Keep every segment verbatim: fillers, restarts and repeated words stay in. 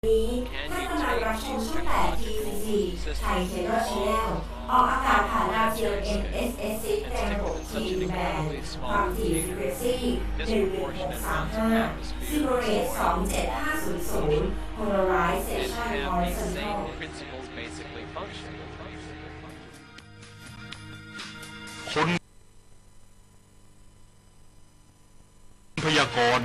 นี้ท่านกำลังรับชมช่อง แปด ที ซี ซี ไทย Cable Channel ออกอากาศผ่านดาวเทียม เอ็ม เอส เอส ซิก แรงหก ที แบนความถี่ Frequency หนึ่งหนึ่งหกสามห้า Zero Rate สองเจ็ดห้าศูนย์ศูนย์ Polarization Horizontal คนพยากรณ์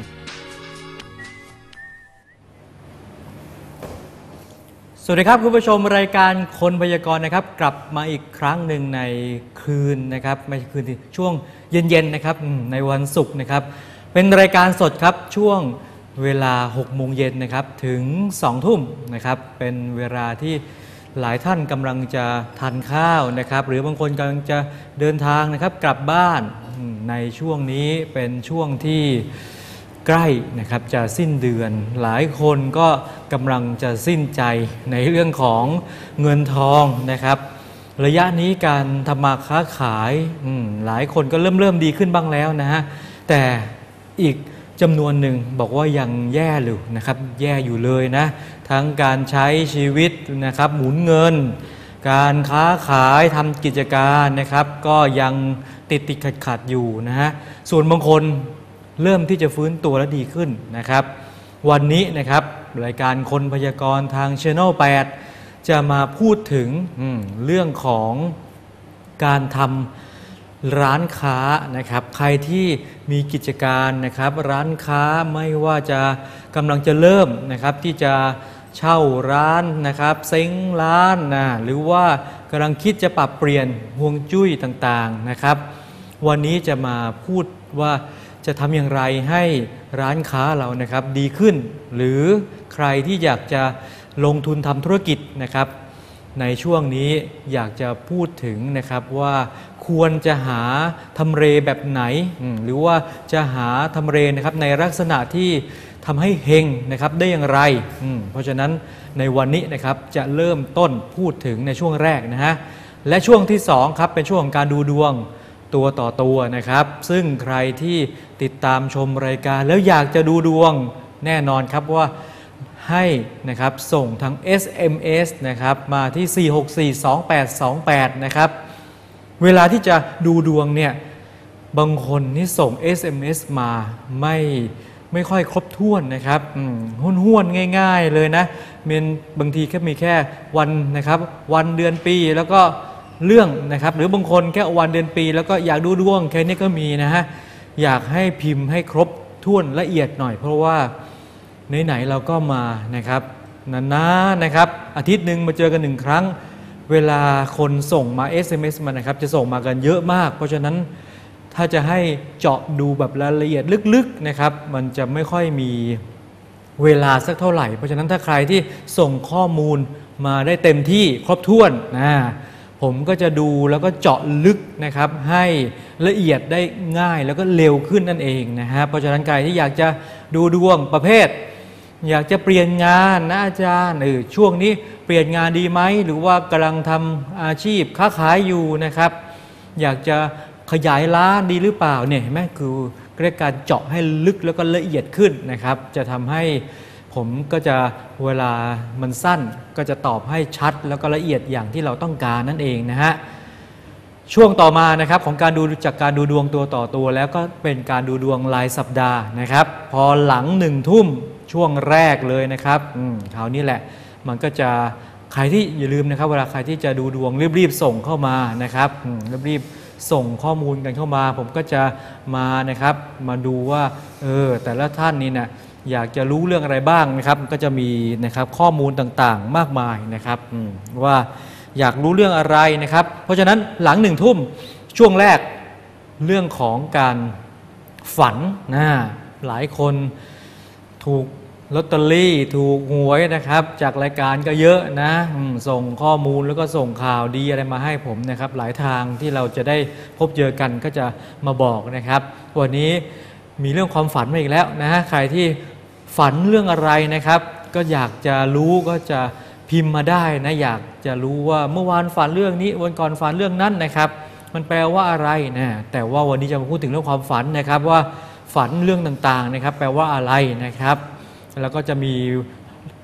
สวัสดีครับคุณผู้ชมรายการคนพยากรณ์นะครับกลับมาอีกครั้งหนึ่งในคืนนะครับไม่ใช่คืนที่ช่วงเย็นๆนะครับในวันศุกร์นะครับเป็นรายการสดครับช่วงเวลาหกโมงเย็นนะครับถึงสองทุ่มนะครับเป็นเวลาที่หลายท่านกำลังจะทานข้าวนะครับหรือบางคนกำลังจะเดินทางนะครับกลับบ้านในช่วงนี้เป็นช่วงที่ใกล้นะครับจะสิ้นเดือนหลายคนก็กำลังจะสิ้นใจในเรื่องของเงินทองนะครับระยะนี้การทำมาค้าขายหลายคนก็เริ่มเริ่มดีขึ้นบ้างแล้วนะฮะแต่อีกจำนวนหนึ่งบอกว่ายังแย่อยู่นะครับแย่อยู่เลยนะทั้งการใช้ชีวิตนะครับหมุนเงินการค้าขายทำกิจการนะครับก็ยังติดติดขัดขัดอยู่นะฮะส่วนบางคนเริ่มที่จะฟื้นตัวและดีขึ้นนะครับวันนี้นะครับรายการคนพยากรณ์ทาง Channel แปดจะมาพูดถึงเรื่องของการทำร้านค้านะครับใครที่มีกิจการนะครับร้านค้าไม่ว่าจะกำลังจะเริ่มนะครับที่จะเช่าร้านนะครับเซ้งร้านนะหรือว่ากำลังคิดจะปรับเปลี่ยนฮวงจุ้ยต่างๆนะครับวันนี้จะมาพูดว่าจะทำอย่างไรให้ร้านค้าเรานะครับดีขึ้นหรือใครที่อยากจะลงทุนทำธุรกิจนะครับในช่วงนี้อยากจะพูดถึงนะครับว่าควรจะหาทำเลแบบไหนหรือว่าจะหาทำเลนะครับในลักษณะที่ทำให้เฮงนะครับได้อย่างไรเพราะฉะนั้นในวันนี้นะครับจะเริ่มต้นพูดถึงในช่วงแรกนะฮะและช่วงที่สองครับเป็นช่วงของการดูดวงตัวต่อตัวนะครับซึ่งใครที่ติดตามชมรายการแล้วอยากจะดูดวงแน่นอนครับว่าให้นะครับส่งทาง เอส เอ็ม เอส นะครับมาที่สี่หกสี่ สองแปดสองแปดนะครับเวลาที่จะดูดวงเนี่ยบางคนนี่ส่ง เอส เอ็ม เอส มาไม่ไม่ค่อยครบถ้วนนะครับห้วนๆง่ายๆเลยนะมันบางทีแค่มีแค่วันนะครับวันเดือนปีแล้วก็เรื่องนะครับหรือบางคนแค่วันเดือนปีแล้วก็อยากดูดวงแค่นี้ก็มีนะฮะอยากให้พิมพ์ให้ครบถ้วนละเอียดหน่อยเพราะว่าไหนๆเราก็มานะครับนานๆนะครับอาทิตย์หนึ่งมาเจอกันหนึ่งครั้งเวลาคนส่งมา เอส เอ็ม เอส มานะครับจะส่งมากันเยอะมากเพราะฉะนั้นถ้าจะให้เจาะดูแบบรายละเอียดลึกๆนะครับมันจะไม่ค่อยมีเวลาสักเท่าไหร่เพราะฉะนั้นถ้าใครที่ส่งข้อมูลมาได้เต็มที่ครบถ้วนนะผมก็จะดูแล้วก็เจาะลึกนะครับให้ละเอียดได้ง่ายแล้วก็เร็วขึ้นนั่นเองนะฮะเพราะฉะนั้นใครที่อยากจะดูดวงประเภทอยากจะเปลี่ยนงานนะอาจารย์เออช่วงนี้เปลี่ยนงานดีไหมหรือว่ากำลังทำอาชีพค้าขายอยู่นะครับอยากจะขยายร้านดีหรือเปล่าเนี่ยเห็นไหมคือเรียกการเจาะให้ลึกแล้วก็ละเอียดขึ้นนะครับจะทำให้ผมก็จะเวลามันสั้นก็จะตอบให้ชัดแล้วก็ละเอียดอย่างที่เราต้องการนั่นเองนะฮะช่วงต่อมานะครับของการดูจากการดูดวงตัวต่อตัวแล้วก็เป็นการดูดวงรายสัปดาห์นะครับพอหลังหนึ่งทุ่มช่วงแรกเลยนะครับอืมคราวนี้แหละมันก็จะใครที่อย่าลืมนะครับเวลาใครที่จะดูดวงรีบๆส่งเข้ามานะครับอืมรีบๆส่งข้อมูลกันเข้ามาผมก็จะมานะครับมาดูว่าเออแต่ละท่านนี่นะอยากจะรู้เรื่องอะไรบ้างนะครับก็จะมีนะครับข้อมูลต่างๆมากมายนะครับว่าอยากรู้เรื่องอะไรนะครับเพราะฉะนั้นหลังหนึ่งทุ่มช่วงแรกเรื่องของการฝันนะหลายคนถูกลอตเตอรี่ถูกหวยนะครับจากรายการก็เยอะนะส่งข้อมูลแล้วก็ส่งข่าวดีอะไรมาให้ผมนะครับหลายทางที่เราจะได้พบเจอกันก็จะมาบอกนะครับวันนี้มีเรื่องความฝันมาอีกแล้วนะใครที่ฝันเรื่องอะไรนะครับก็อยากจะรู้ก็จะพิมพ์มาได้นะอยากจะรู้ว่าเมื่อวานฝันเรื่องนี้วันก่อนฝันเรื่องนั้นนะครับมันแปลว่าอะไรนะแต่ว่าวันนี้จะมาพูดถึงเรื่องความฝันนะครับว่าฝันเรื่องต่างๆนะครับแปลว่าอะไรนะครับแล้วก็จะมี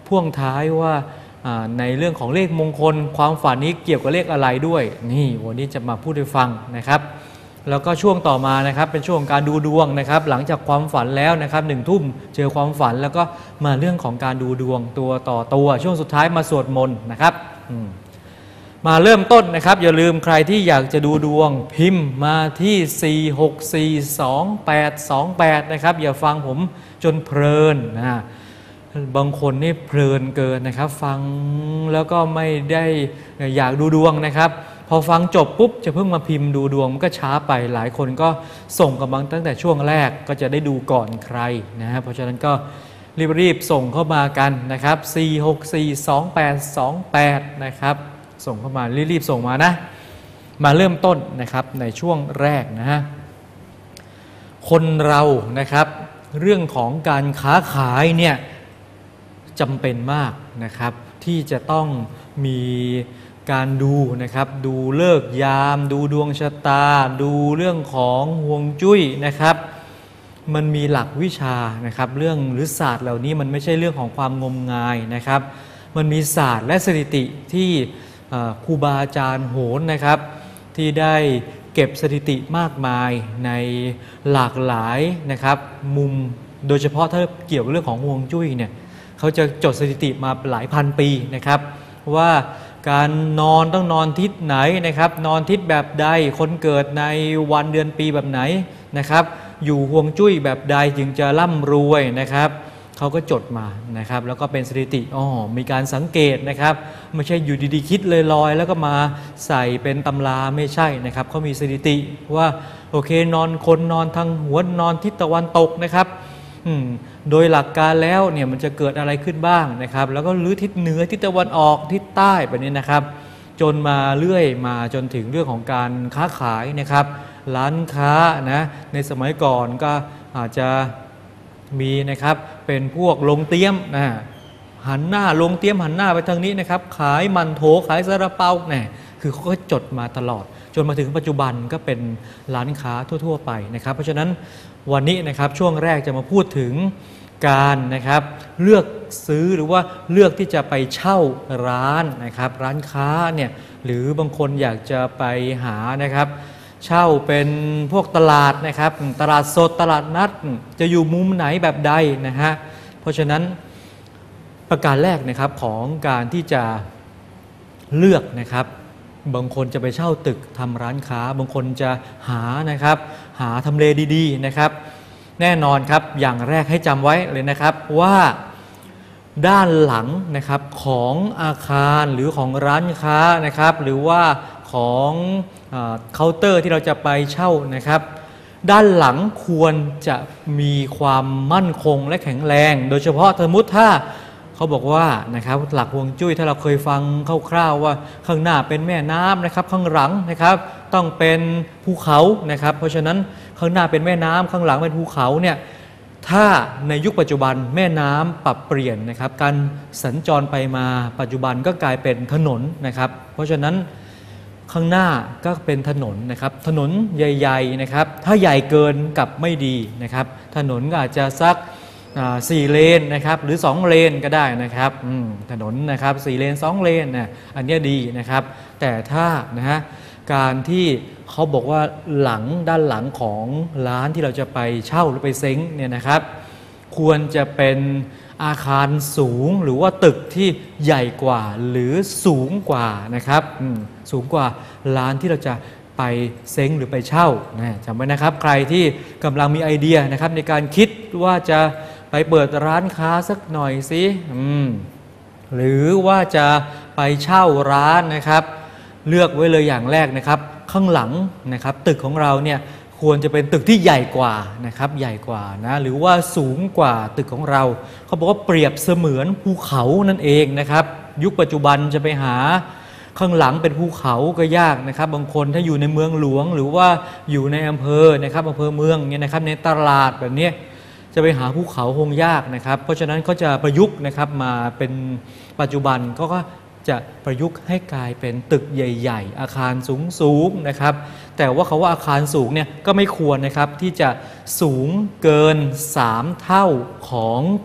พ่วงท้ายว่าในเรื่องของเลขมงคลความฝันนี้เกี่ยวกับเลขอะไรด้วยนี่วันนี้จะมาพูดให้ฟังนะครับแล้วก็ช่วงต่อมานะครับเป็นช่วงการดูดวงนะครับหลังจากความฝันแล้วนะครับหนึ่งทุ่มเจอความฝันแล้วก็มาเรื่องของการดูดวงตัวต่อตัวช่วงสุดท้ายมาสวดมนต์นะครับมาเริ่มต้นนะครับอย่าลืมใครที่อยากจะดูดวงพิมพ์มาที่สี่ หก สี่ สอง แปด สอง แปดนะครับอย่าฟังผมจนเพลินนะบางคนนี่เพลินเกินนะครับฟังแล้วก็ไม่ได้อยากดูดวงนะครับพอฟังจบปุ๊บจะเพิ่งมาพิมพ์ดูดวงมันก็ช้าไปหลายคนก็ส่งกำลังตั้งแต่ช่วงแรกก็จะได้ดูก่อนใครนะฮะเพราะฉะนั้นก็รีบๆส่งเข้ามากันนะครับสี่ หก สี่ สอง แปด สอง แปดนะครับส่งเข้ามารีบๆส่งมานะมาเริ่มต้นนะครับในช่วงแรกนะฮะคนเรานะครับเรื่องของการค้าขายเนี่ยจำเป็นมากนะครับที่จะต้องมีการดูนะครับดูฤกษ์ยามดูดวงชะตาดูเรื่องของฮวงจุ้ยนะครับมันมีหลักวิชานะครับเรื่องหรือศาสตร์เหล่านี้มันไม่ใช่เรื่องของความงมงายนะครับมันมีศาสตร์และสถิติที่ครูบาอาจารย์โหรนะครับที่ได้เก็บสถิติมากมายในหลากหลายนะครับมุมโดยเฉพาะถ้าเกี่ยวกับเรื่องของฮวงจุ้ยเนี่ยเขาจะจดสถิติมาหลายพันปีนะครับว่าการนอนต้องนอนทิศไหนนะครับนอนทิศแบบใดคนเกิดในวันเดือนปีแบบไหนนะครับอยู่ฮวงจุ้ยแบบใดจึงจะร่ำรวยนะครับเขาก็จดมานะครับแล้วก็เป็นสถิติอ๋อมีการสังเกตนะครับไม่ใช่อยู่ดีๆคิดลอยๆแล้วก็มาใส่เป็นตำราไม่ใช่นะครับเขามีสถิติว่าโอเคนอนคนนอนทางหัวนอนทิศตะวันตกนะครับโดยหลักการแล้วเนี่ยมันจะเกิดอะไรขึ้นบ้างนะครับแล้วก็หรือทิศเหนือทิศตะวันออกทิศใต้แบบนี้นะครับจนมาเรื่อยมาจนถึงเรื่องของการค้าขายนะครับร้านค้านะในสมัยก่อนก็อาจจะมีนะครับเป็นพวกลงเตี้ยมนะหันหน้าลงเตี้ยมหันหน้าไปทางนี้นะครับขายมันโถขายซาลาเปาเนี่ยคือเขาก็จดมาตลอดจนมาถึงปัจจุบันก็เป็นร้านค้าทั่วๆไปนะครับเพราะฉะนั้นวันนี้นะครับช่วงแรกจะมาพูดถึงการนะครับเลือกซื้อหรือว่าเลือกที่จะไปเช่าร้านนะครับร้านค้าเนี่ยหรือบางคนอยากจะไปหานะครับเช่าเป็นพวกตลาดนะครับตลาดสดตลาดนัดจะอยู่มุมไหนแบบใดนะฮะเพราะฉะนั้นประการแรกนะครับของการที่จะเลือกนะครับบางคนจะไปเช่าตึกทำร้านค้าบางคนจะหานะครับหาทำเลดีๆนะครับแน่นอนครับอย่างแรกให้จำไว้เลยนะครับว่าด้านหลังนะครับของอาคารหรือของร้านค้านะครับหรือว่าของเคาน์เตอร์ที่เราจะไปเช่านะครับด้านหลังควรจะมีความมั่นคงและแข็งแรงโดยเฉพาะสมมติถ้าเขาบอกว่านะครับหลักฮวงจุ้ยถ้าเราเคยฟังคร่าวๆว่าข้างหน้าเป็นแม่น้ำนะครับข้างหลังนะครับต้องเป็นภูเขานะครับเพราะฉะนั้นข้างหน้าเป็นแม่น้ำข้างหลังเป็นภูเขาเนี่ยถ้าในยุคปัจจุบันแม่น้ำปรับเปลี่ยนนะครับการสัญจรไปมาปัจจุบันก็กลายเป็นถนนนะครับเพราะฉะนั้นข้างหน้าก็เป็นถนนนะครับถนนใหญ่ๆนะครับถ้าใหญ่เกินกับไม่ดีนะครับถนนก็อาจจะสักสี่เลนนะครับหรือสองเลนก็ได้นะครับถนนนะครับสี่เลนสองเลนนะอันนี้ดีนะครับแต่ถ้านะฮะการที่เขาบอกว่าหลังด้านหลังของร้านที่เราจะไปเช่าหรือไปเซ้งเนี่ยนะครับควรจะเป็นอาคารสูงหรือว่าตึกที่ใหญ่กว่าหรือสูงกว่านะครับสูงกว่าร้านที่เราจะไปเซ้งหรือไปเช่านะจำไว้นะครับใครที่กำลังมีไอเดียนะครับในการคิดว่าจะไปเปิดร้านค้าสักหน่อยสิหรือว่าจะไปเช่าร้านนะครับเลือกไว้เลยอย่างแรกนะครับข้างหลังนะครับตึกของเราเนี่ยควรจะเป็นตึกที่ใหญ่กว่านะครับใหญ่กว่านะหรือว่าสูงกว่าตึกของเราเขาบอกว่าเปรียบเสมือนภูเขานั่นเองนะครับยุคปัจจุบันจะไปหาข้างหลังเป็นภูเขาก็ยากนะครับบางคนถ้าอยู่ในเมืองหลวงหรือว่าอยู่ในอำเภอนะครับอำเภอเมืองเนี่ยนะครับในตลาดแบบนี้จะไปหาภูเขาคงยากนะครับเพราะฉะนั้นเขาจะประยุกต์นะครับมาเป็นปัจจุบันก็ก็จะประยุกต์ให้กลายเป็นตึกใหญ่ๆอาคารสูงๆนะครับแต่ว่าเขาว่าอาคารสูงเนี่ยก็ไม่ควรนะครับที่จะสูงเกินสามเท่าของตึก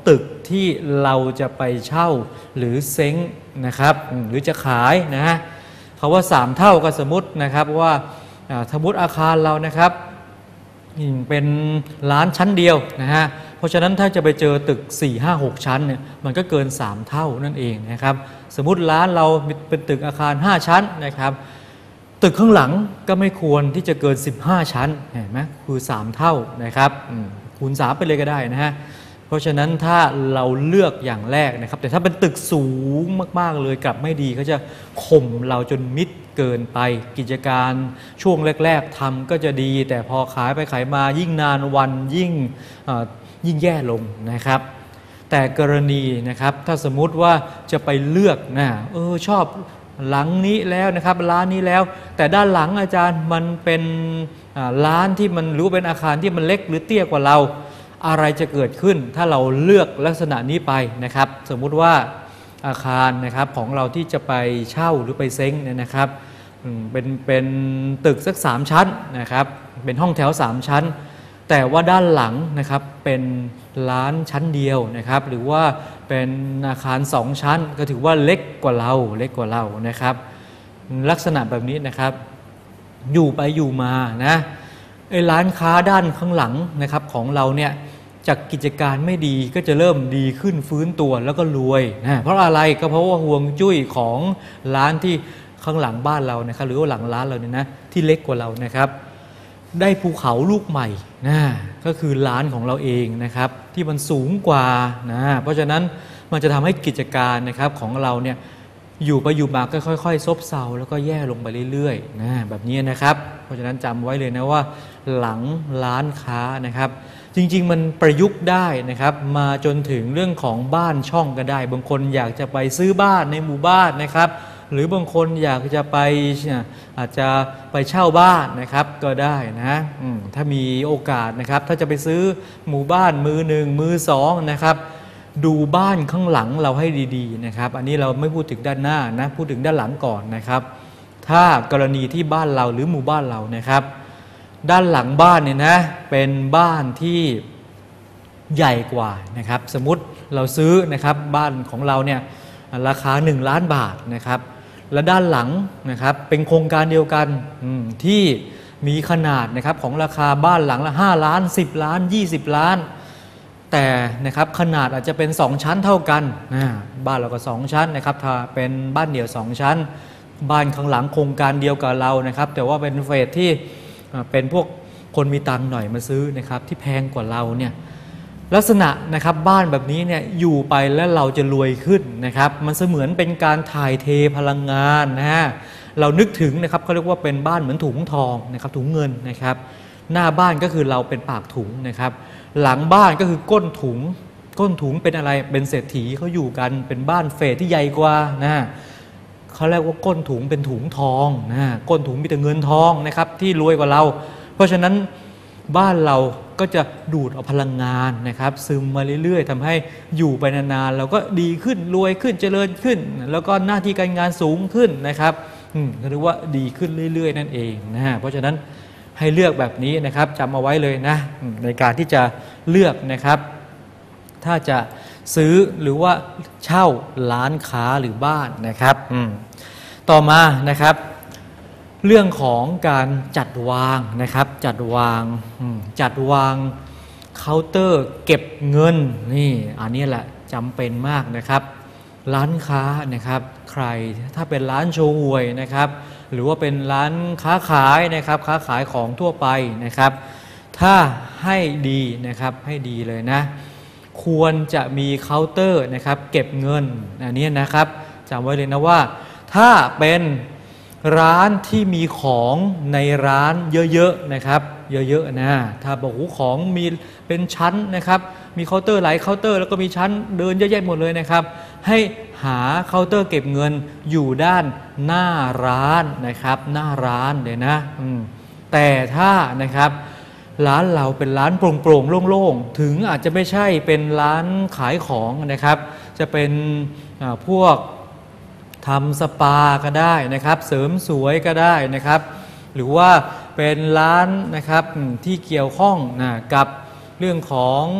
ที่เราจะไปเช่าหรือเซ้งนะครับหรือจะขายนะฮะคำว่าสามเท่าก็สมมตินะครับว่าสมมติอาคารเรานะครับเป็นร้านชั้นเดียวนะฮะเพราะฉะนั้นถ้าจะไปเจอตึก สี่ ห้า หก ชั้นเนี่ยมันก็เกินสามเท่านั่นเองนะครับสมมุติร้านเราเป็นตึกอาคารห้าชั้นนะครับตึกข้างหลังก็ไม่ควรที่จะเกินสิบห้าชั้นเห็นไหมคือสามเท่านะครับคูณสามไปเลยก็ได้นะฮะเพราะฉะนั้นถ้าเราเลือกอย่างแรกนะครับแต่ถ้าเป็นตึกสูงมากๆเลยกลับไม่ดีเขาจะข่มเราจนมิดเกินไปกิจการช่วงแรกๆทำก็จะดีแต่พอขายไปขายมายิ่งนานวันยิ่งยิ่งแย่ลงนะครับแต่กรณีนะครับถ้าสมมุติว่าจะไปเลือกนะเออชอบหลังนี้แล้วนะครับร้านนี้แล้วแต่ด้านหลังอาจารย์มันเป็นร้านที่มันหรือเป็นอาคารที่มันเล็กหรือเตี้ยกว่าเราอะไรจะเกิดขึ้นถ้าเราเลือกลักษณะนี้ไปนะครับสมมุติว่าอาคารนะครับของเราที่จะไปเช่าหรือไปเซ้งเนี่ยนะครับเป็นเป็นตึกสักสามชั้นนะครับเป็นห้องแถวสามชั้นแต่ว่าด้านหลังนะครับเป็นร้านชั้นเดียวนะครับหรือว่าเป็นอาคารสองชั้นก็ถือว่าเล็กกว่าเราเล็กกว่าเรานะครับลักษณะแบบนี้นะครับอยู่ไปอยู่มานะไอ้ร้านค้าด้านข้างหลังนะครับของเราเนี่ยจากกิจการไม่ดีก็จะเริ่มดีขึ้นฟื้นตัวแล้วก็รวยนะเพราะอะไรก็เพราะว่าห่วงจุ้ยของร้านที่ข้างหลังบ้านเรานะครับหรือว่าหลังร้านเราเนี่ยนะที่เล็กกว่าเรานะครับได้ภูเขาลูกใหม่นะก็คือร้านของเราเองนะครับที่มันสูงกว่านะเพราะฉะนั้นมันจะทำให้กิจการนะครับของเราเนี่ยอยู่ไปอยู่มาก็ค่อยๆซบเซาแล้วก็แย่ลงไปเรื่อยๆนะแบบนี้นะครับเพราะฉะนั้นจำไว้เลยนะว่าหลังร้านค้านะครับจริงๆมันประยุกต์ได้นะครับมาจนถึงเรื่องของบ้านช่องก็ได้บางคนอยากจะไปซื้อบ้านในหมู่บ้านนะครับหรือบางคนอยากจะไปอาจจะไปเช่าบ้านนะครับก็ได้นะถ้ามีโอกาสนะครับถ้าจะไปซื้อหมู่บ้านมือหนึ่งมือสองนะครับดูบ้านข้างหลังเราให้ดีๆนะครับอันนี้เราไม่พูดถึงด้านหน้านะพูดถึงด้านหลังก่อนนะครับถ้ากรณีที่บ้านเราหรือหมู่บ้านเรานะครับด้านหลังบ้านเนี่ยนะเป็นบ้านที่ใหญ่กว่านะครับสมมุติเราซื้อนะครับบ้านของเราเนี่ยราคาหนึ่งล้านบาทนะครับและด้านหลังนะครับเป็นโครงการเดียวกันที่มีขนาดนะครับของราคาบ้านหลังละห้าล้านสิบล้านยี่สิบล้านแต่นะครับขนาดอาจจะเป็นสองชั้นเท่ากันนะบ้านเราก็สองชั้นนะครับถ้าเป็นบ้านเดี่ยวสองชั้นบ้านข้างหลังโครงการเดียวกับเรานะครับแต่ว่าเป็นเฟสที่เป็นพวกคนมีตังค์หน่อยมาซื้อนะครับที่แพงกว่าเราเนี่ยลักษณะนะครับบ้านแบบนี้เนี่ยอยู่ไปแล้วเราจะรวยขึ้นนะครับมันเสมือนเป็นการถ่ายเทพลังงานนะฮะเรานึกถึงนะครับเขาเรียกว่าเป็นบ้านเหมือนถุงทองนะครับถุงเงินนะครับหน้าบ้านก็คือเราเป็นปากถุงนะครับหลังบ้านก็คือก้นถุงก้นถุงเป็นอะไรเป็นเศรษฐีเขาอยู่กันเป็นบ้านเฟสที่ใหญ่กว่านะเขาเรียกว่าก้นถุงเป็นถุงทองนะก้นถุงมีแต่เงินทองนะครับที่รวยกว่าเราเพราะฉะนั้นบ้านเราก็จะดูดเอาพลังงานนะครับซึมมาเรื่อยๆทำให้อยู่ไปนานๆเราก็ดีขึ้นรวยขึ้นเจริญขึ้นแล้วก็หน้าที่การงานสูงขึ้นนะครับอืมเรียกว่าดีขึ้นเรื่อยๆนั่นเองนะเพราะฉะนั้นให้เลือกแบบนี้นะครับจำเอาไว้เลยนะในการที่จะเลือกนะครับถ้าจะซื้อหรือว่าเช่าร้านค้าหรือบ้านนะครับอืมต่อมานะครับเรื่องของการจัดวางนะครับจัดวางจัดวางเคาน์เตอร์เก็บเงินนี่อันนี้แหละจำเป็นมากนะครับร้านค้านะครับใครถ้าเป็นร้านโชว์หวยนะครับหรือว่าเป็นร้านค้าขายนะครับค้าขายของทั่วไปนะครับถ้าให้ดีนะครับให้ดีเลยนะควรจะมีเคาน์เตอร์นะครับเก็บเงินอันนี้นะครับจำไว้เลยนะว่าถ้าเป็นร้านที่มีของในร้านเยอะๆนะครับเยอะๆนะถ้าบอกว่าของมีเป็นชั้นนะครับมีเคาน์เตอร์หลายเคาน์เตอร์แล้วก็มีชั้นเดินเยอะแยะหมดเลยนะครับให้หาเคาน์เตอร์เก็บเงินอยู่ด้านหน้าร้านนะครับหน้าร้านเลยนะแต่ถ้านะครับร้านเราเป็นร้านโปร่งๆโล่งๆถึงอาจจะไม่ใช่เป็นร้านขายของนะครับจะเป็นพวกทำสปาก็ได้นะครับเสริมสวยก็ได้นะครับหรือว่าเป็นร้านนะครับที่เกี่ยวข้องนะกับเรื่องของ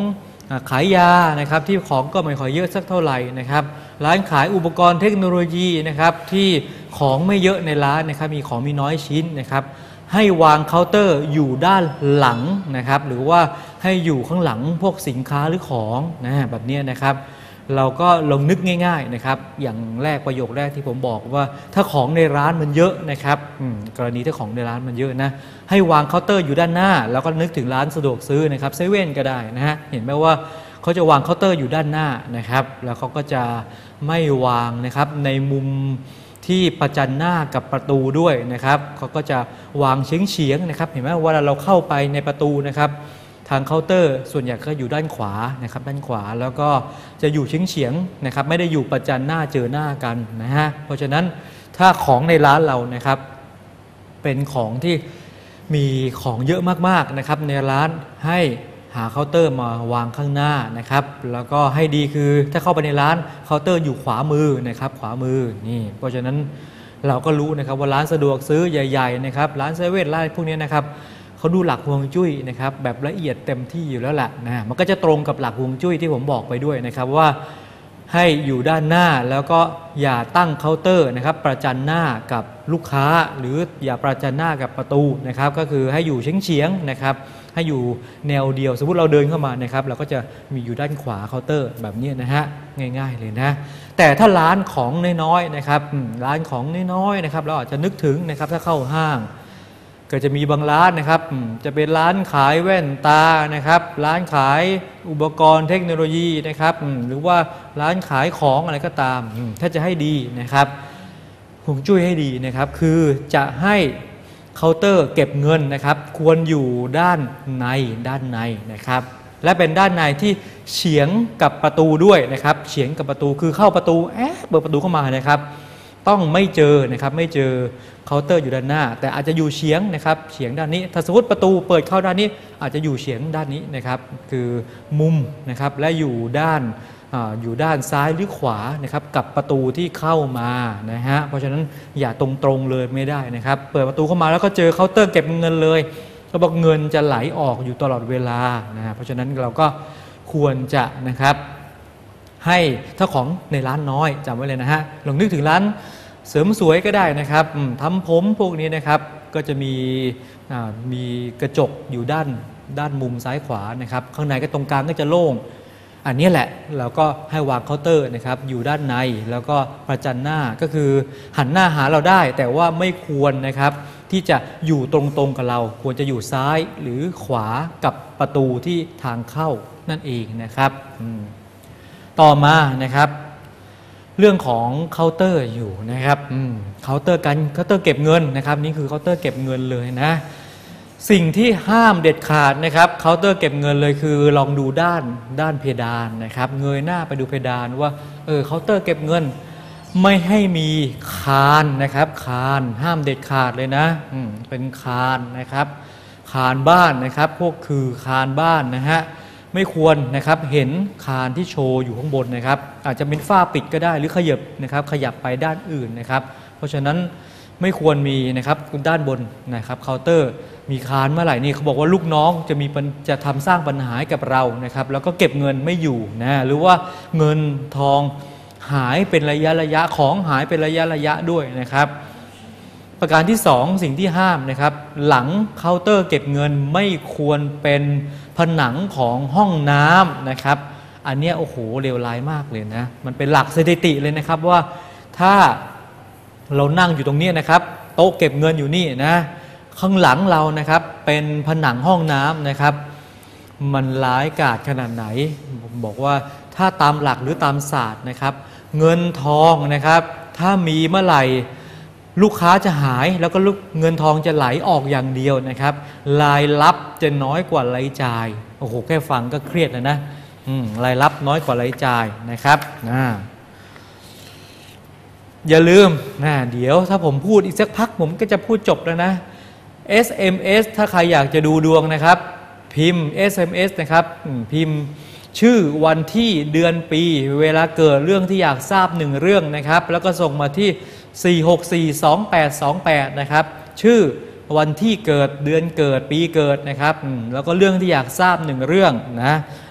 ขายยานะครับที่ของก็ไม่ค่อยเยอะสักเท่าไหร่นะครับร้านขายอุปกรณ์เทคโนโลยีนะครับที่ของไม่เยอะในร้านนะครับมีของมีน้อยชิ้นนะครับให้วางเคาน์เตอร์อยู่ด้านหลังนะครับหรือว่าให้อยู่ข้างหลังพวกสินค้าหรือของนะแบบนี้นะครับเราก็ลองนึกง่ายๆนะครับอย่างแรกประโยคแรกที่ผมบอกว่าถ้าของในร้านมันเยอะนะครับกรณีถ้าของในร้านมันเยอะนะให้วางเคาน์เตอร์อยู่ด้านหน้าแล้วก็นึกถึงร้านสะดวกซื้อนะครับเซเว่นก็ได้นะฮะเห็นไหมว่าเขาจะวางเคาน์เตอร์อยู่ด้านหน้านะครับแล้วเขาก็จะไม่วางนะครับในมุมที่ประจันหน้ากับประตูด้วยนะครับเขาก็จะวางเฉียงๆนะครับเห็นไหมเวลาเราเข้าไปในประตูนะครับทางเคาน์เตอร์ส่วนใหญ่ก็อยู่ด้านขวานะครับด้านขวาแล้วก็จะอยู่เฉียงๆนะครับไม่ได้อยู่ประจันหน้าเจอหน้ากันนะฮะเพราะฉะนั้นถ้าของในร้านเรานะครับเป็นของที่มีของเยอะมากๆนะครับในร้านให้หาเคาน์เตอร์มาวางข้างหน้านะครับแล้วก็ให้ดีคือถ้าเข้าไปในร้านเคาน์เตอร์อยู่ขวามือนะครับขวามือนี่เพราะฉะนั้นเราก็รู้นะครับว่าร้านสะดวกซื้อใหญ่ๆนะครับร้านเซเว่นร้านพวกนี้นะครับเขาดูหลักฮวงจุ้ยนะครับแบบละเอียดเต็มที่อยู่แล้วแหละนะมันก็จะตรงกับหลักฮวงจุ้ยที่ผมบอกไปด้วยนะครับว่าให้อยู่ด้านหน้าแล้วก็อย่าตั้งเคาน์เตอร์นะครับประจันหน้ากับลูกค้าหรืออย่าประจันหน้ากับประตูนะครับก็คือให้อยู่เฉียงๆนะครับให้อยู่แนวเดียวสมมุติเราเดินเข้ามานะครับเราก็จะมีอยู่ด้านขวาเคาน์เตอร์แบบนี้นะฮะง่ายๆเลยนะแต่ถ้าร้านของน้อยๆนะครับร้านของน้อยๆนะครับเราอาจจะนึกถึงนะครับถ้าเข้าห้างก็จะมีบางร้านนะครับจะเป็นร้านขายแว่นตานะครับร้านขายอุปกรณ์เทคโนโลยีนะครับหรือว่าร้านขายของอะไรก็ตามถ้าจะให้ดีนะครับฮวงจุ้ยให้ดีนะครับคือจะให้เคาน์เตอร์เก็บเงินนะครับควรอยู่ด้านในด้านในนะครับและเป็นด้านในที่เฉียงกับประตูด้วยนะครับเฉียงกับประตูคือเข้าประตูแอบเปิดประตูเข้ามานะครับต้องไม่เจอนะครับไม่เจอเคาน์เตอร์อยู่ด้านหน้าแต่อาจจะอยู่เฉียงนะครับเฉียงด้านนี้ถ้าสมมติประตูเปิดเข้าด้านนี้อาจจะอยู่เฉียงด้านนี้นะครับคือมุมนะครับและอยู่ด้านอยู่ด้านซ้ายหรือขวานะครับกับประตูที่เข้ามานะฮะเพราะฉะนั้นอย่าตรงๆเลยไม่ได้นะครับเปิดประตูเข้ามาแล้วก็เจอเคาน์เตอร์เก็บเงินเลยก็บอกเงินจะไหลออกอยู่ตลอดเวลานะฮะเพราะฉะนั้นเราก็ควรจะนะครับให้ถ้าของในร้านน้อยจำไว้เลยนะฮะลองนึกถึงร้านเสริมสวยก็ได้นะครับทำผมพวกนี้นะครับก็จะมีมีกระจกอยู่ด้านด้านมุมซ้ายขวานะครับข้างในก็ตรงกลางก็จะโล่งอันนี้แหละเราก็ให้วางเคาน์เตอร์นะครับอยู่ด้านในแล้วก็ประจันหน้าก็คือหันหน้าหาเราได้แต่ว่าไม่ควรนะครับที่จะอยู่ตรงๆกับเราควรจะอยู่ซ้ายหรือขวากับประตูที่ทางเข้านั่นเองนะครับต่อมานะครับเรื่องของเคาน์เตอร์อยู่นะครับเคาน์เตอร์กันเคาน์เตอร์เก็บเงินนะครับนี่คือเคาน์เตอร์เก็บเงินเลยนะสิ่งที่ห้ามเด็ดขาดนะครับเคาน์เตอร์เก็บเงินเลยคือลองดูด้านด้านเพดานนะครับเงยหน้าไปดูเพดานว่าเออเคาน์เตอร์เก็บเงินไม่ให้มีคานนะครับคานห้ามเด็ดขาดเลยนะอืมเป็นคานนะครับคานบ้านนะครับพวกคือคานบ้านนะฮะไม่ควรนะครับเห็นคานที่โชว์อยู่ข้างบนนะครับอาจจะเป็นฝ้าปิดก็ได้หรือขยับนะครับขยับไปด้านอื่นนะครับเพราะฉะนั้นไม่ควรมีนะครับด้านบนนะครับเคาน์เตอร์มีคานเมื่อไหร่นี่เขาบอกว่าลูกน้องจะมีจะทำสร้างปัญหาให้กับเรานะครับแล้วก็เก็บเงินไม่อยู่นะหรือว่าเงินทองหายเป็นระยะระยะของหายเป็นระยะระยะด้วยนะครับประการที่สองสิ่งที่ห้ามนะครับหลังเคาน์เตอร์เก็บเงินไม่ควรเป็นผนังของห้องน้ำนะครับอันนี้โอ้โหเลวร้ายมากเลยนะมันเป็นหลักสถิติเลยนะครับว่าถ้าเรานั่งอยู่ตรงนี้นะครับโต๊ะเก็บเงินอยู่นี่นะข้างหลังเรานะครับเป็นผนังห้องน้ำนะครับมันร้ายกาจขนาดไหนผมบอกว่าถ้าตามหลักหรือตามศาสตร์นะครับเงินทองนะครับถ้ามีเมื่อไหร่ลูกค้าจะหายแล้วก็เงินทองจะไหลออกอย่างเดียวนะครับรายรับจะน้อยกว่ารายจ่ายโอ้โหแค่ฟังก็เครียดแล้วนะรายรับน้อยกว่ารายจ่ายนะครับนะอย่าลืมนะเดี๋ยวถ้าผมพูดอีกสักพักผมก็จะพูดจบแล้วนะ เอส เอ็ม เอส ถ้าใครอยากจะดูดวงนะครับพิมพ์ เอส เอ็ม เอส นะครับพิมพ์ชื่อวันที่เดือนปีเวลาเกิดเรื่องที่อยากทราบหนึ่งเรื่องนะครับแล้วก็ส่งมาที่สี่หกสี่ สองแปดสองแปดนะครับชื่อวันที่เกิดเดือนเกิดปีเกิดนะครับแล้วก็เรื่องที่อยากทราบหนึ่งเรื่องนะ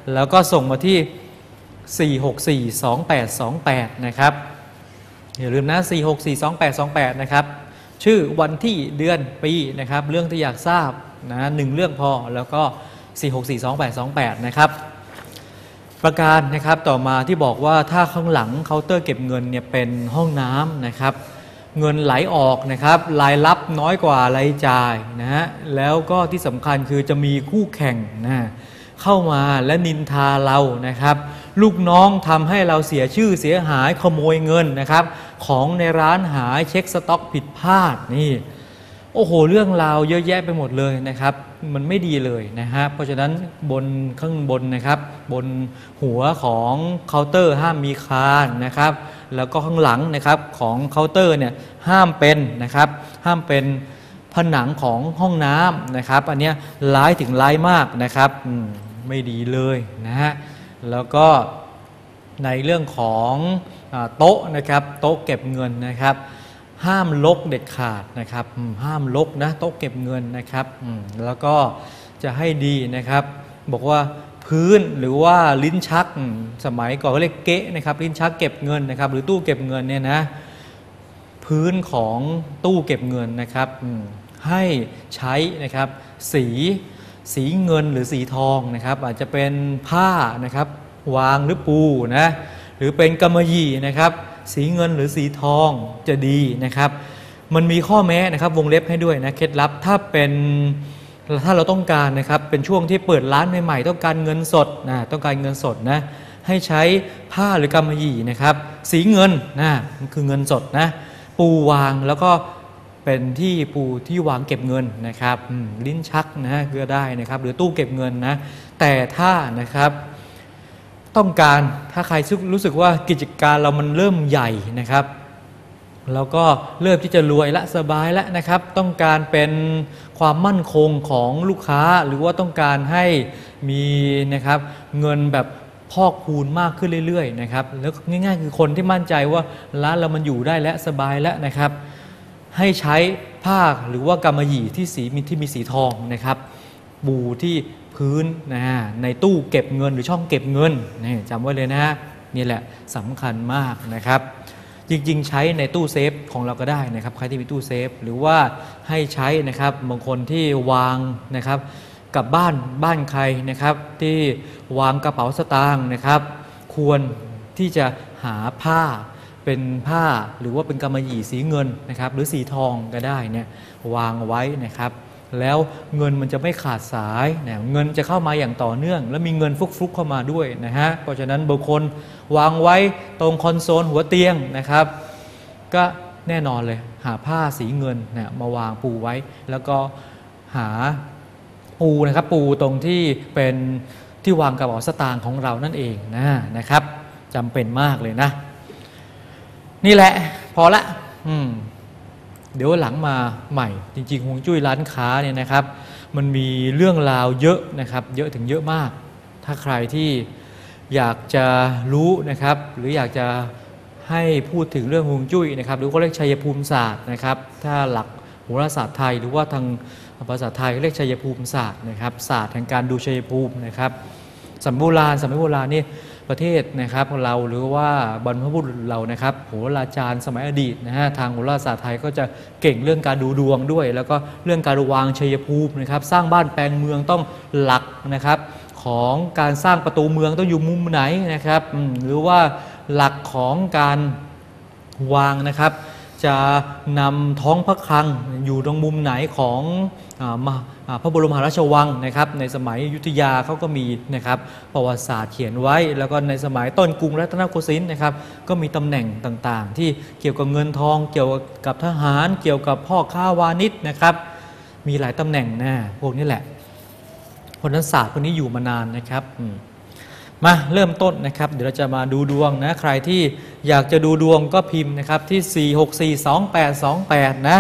แล้วก็ส่งมาที่ สี่ หก สี่ สอง แปด สอง แปด นะครับอย่าลืมนะ สี่ หก สี่ สอง แปด สอง แปด นะครับชื่อวันที่เดือนปีนะครับเรื่องที่อยากทราบนะหนึ่งเรื่องพอแล้วก็ สี่ หก สี่ สอง แปด สอง แปด นะครับประการนะครับต่อมาที่บอกว่าถ้าข้างหลังเคาน์เตอร์เก็บเงินเนี่ยเป็นห้องน้ำนะครับเงินไหลออกนะครับรายรับน้อยกว่ารายจ่ายนะฮะแล้วก็ที่สำคัญคือจะมีคู่แข่งนะเข้ามาและนินทาเรานะครับลูกน้องทำให้เราเสียชื่อเสียหายขโมยเงินนะครับของในร้านหายเช็คสต็อกผิดพลาดนี่โอ้โหเรื่องราวเยอะแยะไปหมดเลยนะครับมันไม่ดีเลยนะฮะเพราะฉะนั้นบนข้างบนนะครับบนหัวของเคาน์เตอร์ห้ามมีคานนะครับแล้วก็ข้างหลังนะครับของเคาน์เตอร์เนี่ยห้ามเป็นนะครับห้ามเป็นผนังของห้องน้ำนะครับอันนี้ร้ายถึงร้ายมากนะครับไม่ดีเลยนะฮะแล้วก็ในเรื่องของโต๊ะนะครับโต๊ะเก็บเงินนะครับห้ามลกเด็ดขาดนะครับห้ามลกนะโต๊ะเก็บเงินนะครับแล้วก็จะให้ดีนะครับบอกว่าพื้นหรือว่าลิ้นชักสมัยก่อนเขาเรียกเก๊ะนะครับลิ้นชักเก็บเงินนะครับหรือตู้เก็บเงินเนี่ยนะพื้นของตู้เก็บเงินนะครับให้ใช้นะครับสีสีเงินหรือสีทองนะครับอาจจะเป็นผ้านะครับวางหรือปูนะหรือเป็นกำมะหยี่นะครับสีเงินหรือสีทองจะดีนะครับมันมีข้อแม้นะครับวงเล็บให้ด้วยนะเคล็ดลับถ้าเป็นถ้าเราต้องการนะครับเป็นช่วงที่เปิดร้านใหม่ๆต้องการเงินสดนะต้องการเงินสดนะให้ใช้ผ้าหรือกำมะหยี่นะครับสีเงินนะคือเงินสดนะปูวางแล้วก็เป็นที่ปูที่วางเก็บเงินนะครับลิ้นชักนะก็ได้นะครับหรือตู้เก็บเงินนะแต่ถ้านะครับต้องการถ้าใครรู้สึกว่ากิจการเรามันเริ่มใหญ่นะครับแล้วก็เริ่มที่จะรวยละสบายแล้วนะครับต้องการเป็นความมั่นคงของลูกค้าหรือว่าต้องการให้มีนะครับเงินแบบพอกพูนมากขึ้นเรื่อยๆนะครับแล้วง่ายๆคือคนที่มั่นใจว่าร้านเรามันอยู่ได้และสบายแล้วนะครับให้ใช้ผ้าหรือว่ากำมะหยี่ที่สีมีที่มีสีทองนะครับปูที่พื้นนะในตู้เก็บเงินหรือช่องเก็บเงินนี่จำไว้เลยนะนี่แหละสำคัญมากนะครับจริงๆใช้ในตู้เซฟของเราก็ได้นะครับใครที่มีตู้เซฟหรือว่าให้ใช้นะครับบางคนที่วางนะครับกับบ้านบ้านใครนะครับที่วางกระเป๋าสตางค์นะครับควรที่จะหาผ้าเป็นผ้าหรือว่าเป็นกำมะหยี่สีเงินนะครับหรือสีทองก็ได้เนี่ยวางไว้นะครับแล้วเงินมันจะไม่ขาดสายนะเงินจะเข้ามาอย่างต่อเนื่องแล้วมีเงินฟุกๆเข้ามาด้วยนะฮะเพราะฉะนั้นบางคนวางไว้ตรงคอนโซลหัวเตียงนะครับก็แน่นอนเลยหาผ้าสีเงินนะมาวางปูไว้แล้วก็หาปูนะครับปูตรงที่เป็นที่วางกระเป๋าสตางค์ของเรานั่นเองนะนะครับจำเป็นมากเลยนะนี่แหละพอละอืมเดี๋ยวหลังมาใหม่จริงๆฮวงจุ้ยร้านค้าเนี่ยนะครับมันมีเรื่องราวเยอะนะครับเยอะถึงเยอะมากถ้าใครที่อยากจะรู้นะครับหรืออยากจะให้พูดถึงเรื่องฮวงจุ้ยนะครับหรือก็เรียกชัยภูมิศาสตร์นะครับถ้าหลักโหราศาสตร์ไทยหรือว่าทางภาษาไทยเรียกชัยภูมิศาสตร์นะครับศาสตร์แห่งการดูชัยภูมินะครับสมัยโบราณสมัยโบราณนี่ประเทศนะครับเราหรือว่าบรรพบุรุษเรานะครับโหราจารย์สมัยอดีตนะฮะทางโหราศาสตร์ไทยก็จะเก่งเรื่องการดูดวงด้วยแล้วก็เรื่องการวางชัยภูมินะครับสร้างบ้านแปลงเมืองต้องหลักนะครับของการสร้างประตูเมืองต้องอยู่มุมไหนนะครับหรือว่าหลักของการวางนะครับจะนำท้องพระคลังอยู่ตรงมุมไหนของพระบรมมหาราชวังนะครับในสมัยอยุธยาเขาก็มีนะครับประวัติศาสตร์เขียนไว้แล้วก็ในสมัยต้นกรุงรัตนโกสินทร์นะครับก็มีตำแหน่งต่างๆที่เกี่ยวกับเงินทองเกี่ยวกับทหารเกี่ยวกับพ่อค้าวานิชนะครับมีหลายตำแหน่งนะพวกนี้แหละเพราะนั้นศาสตร์พวกนี้อยู่มานานนะครับมาเริ่มต้นนะครับเดี๋ยวเราจะมาดูดวงนะใครที่อยากจะดูดวงก็พิมพ์นะครับที่สี่ หก สี่ สอง แปด สอง แปดนะ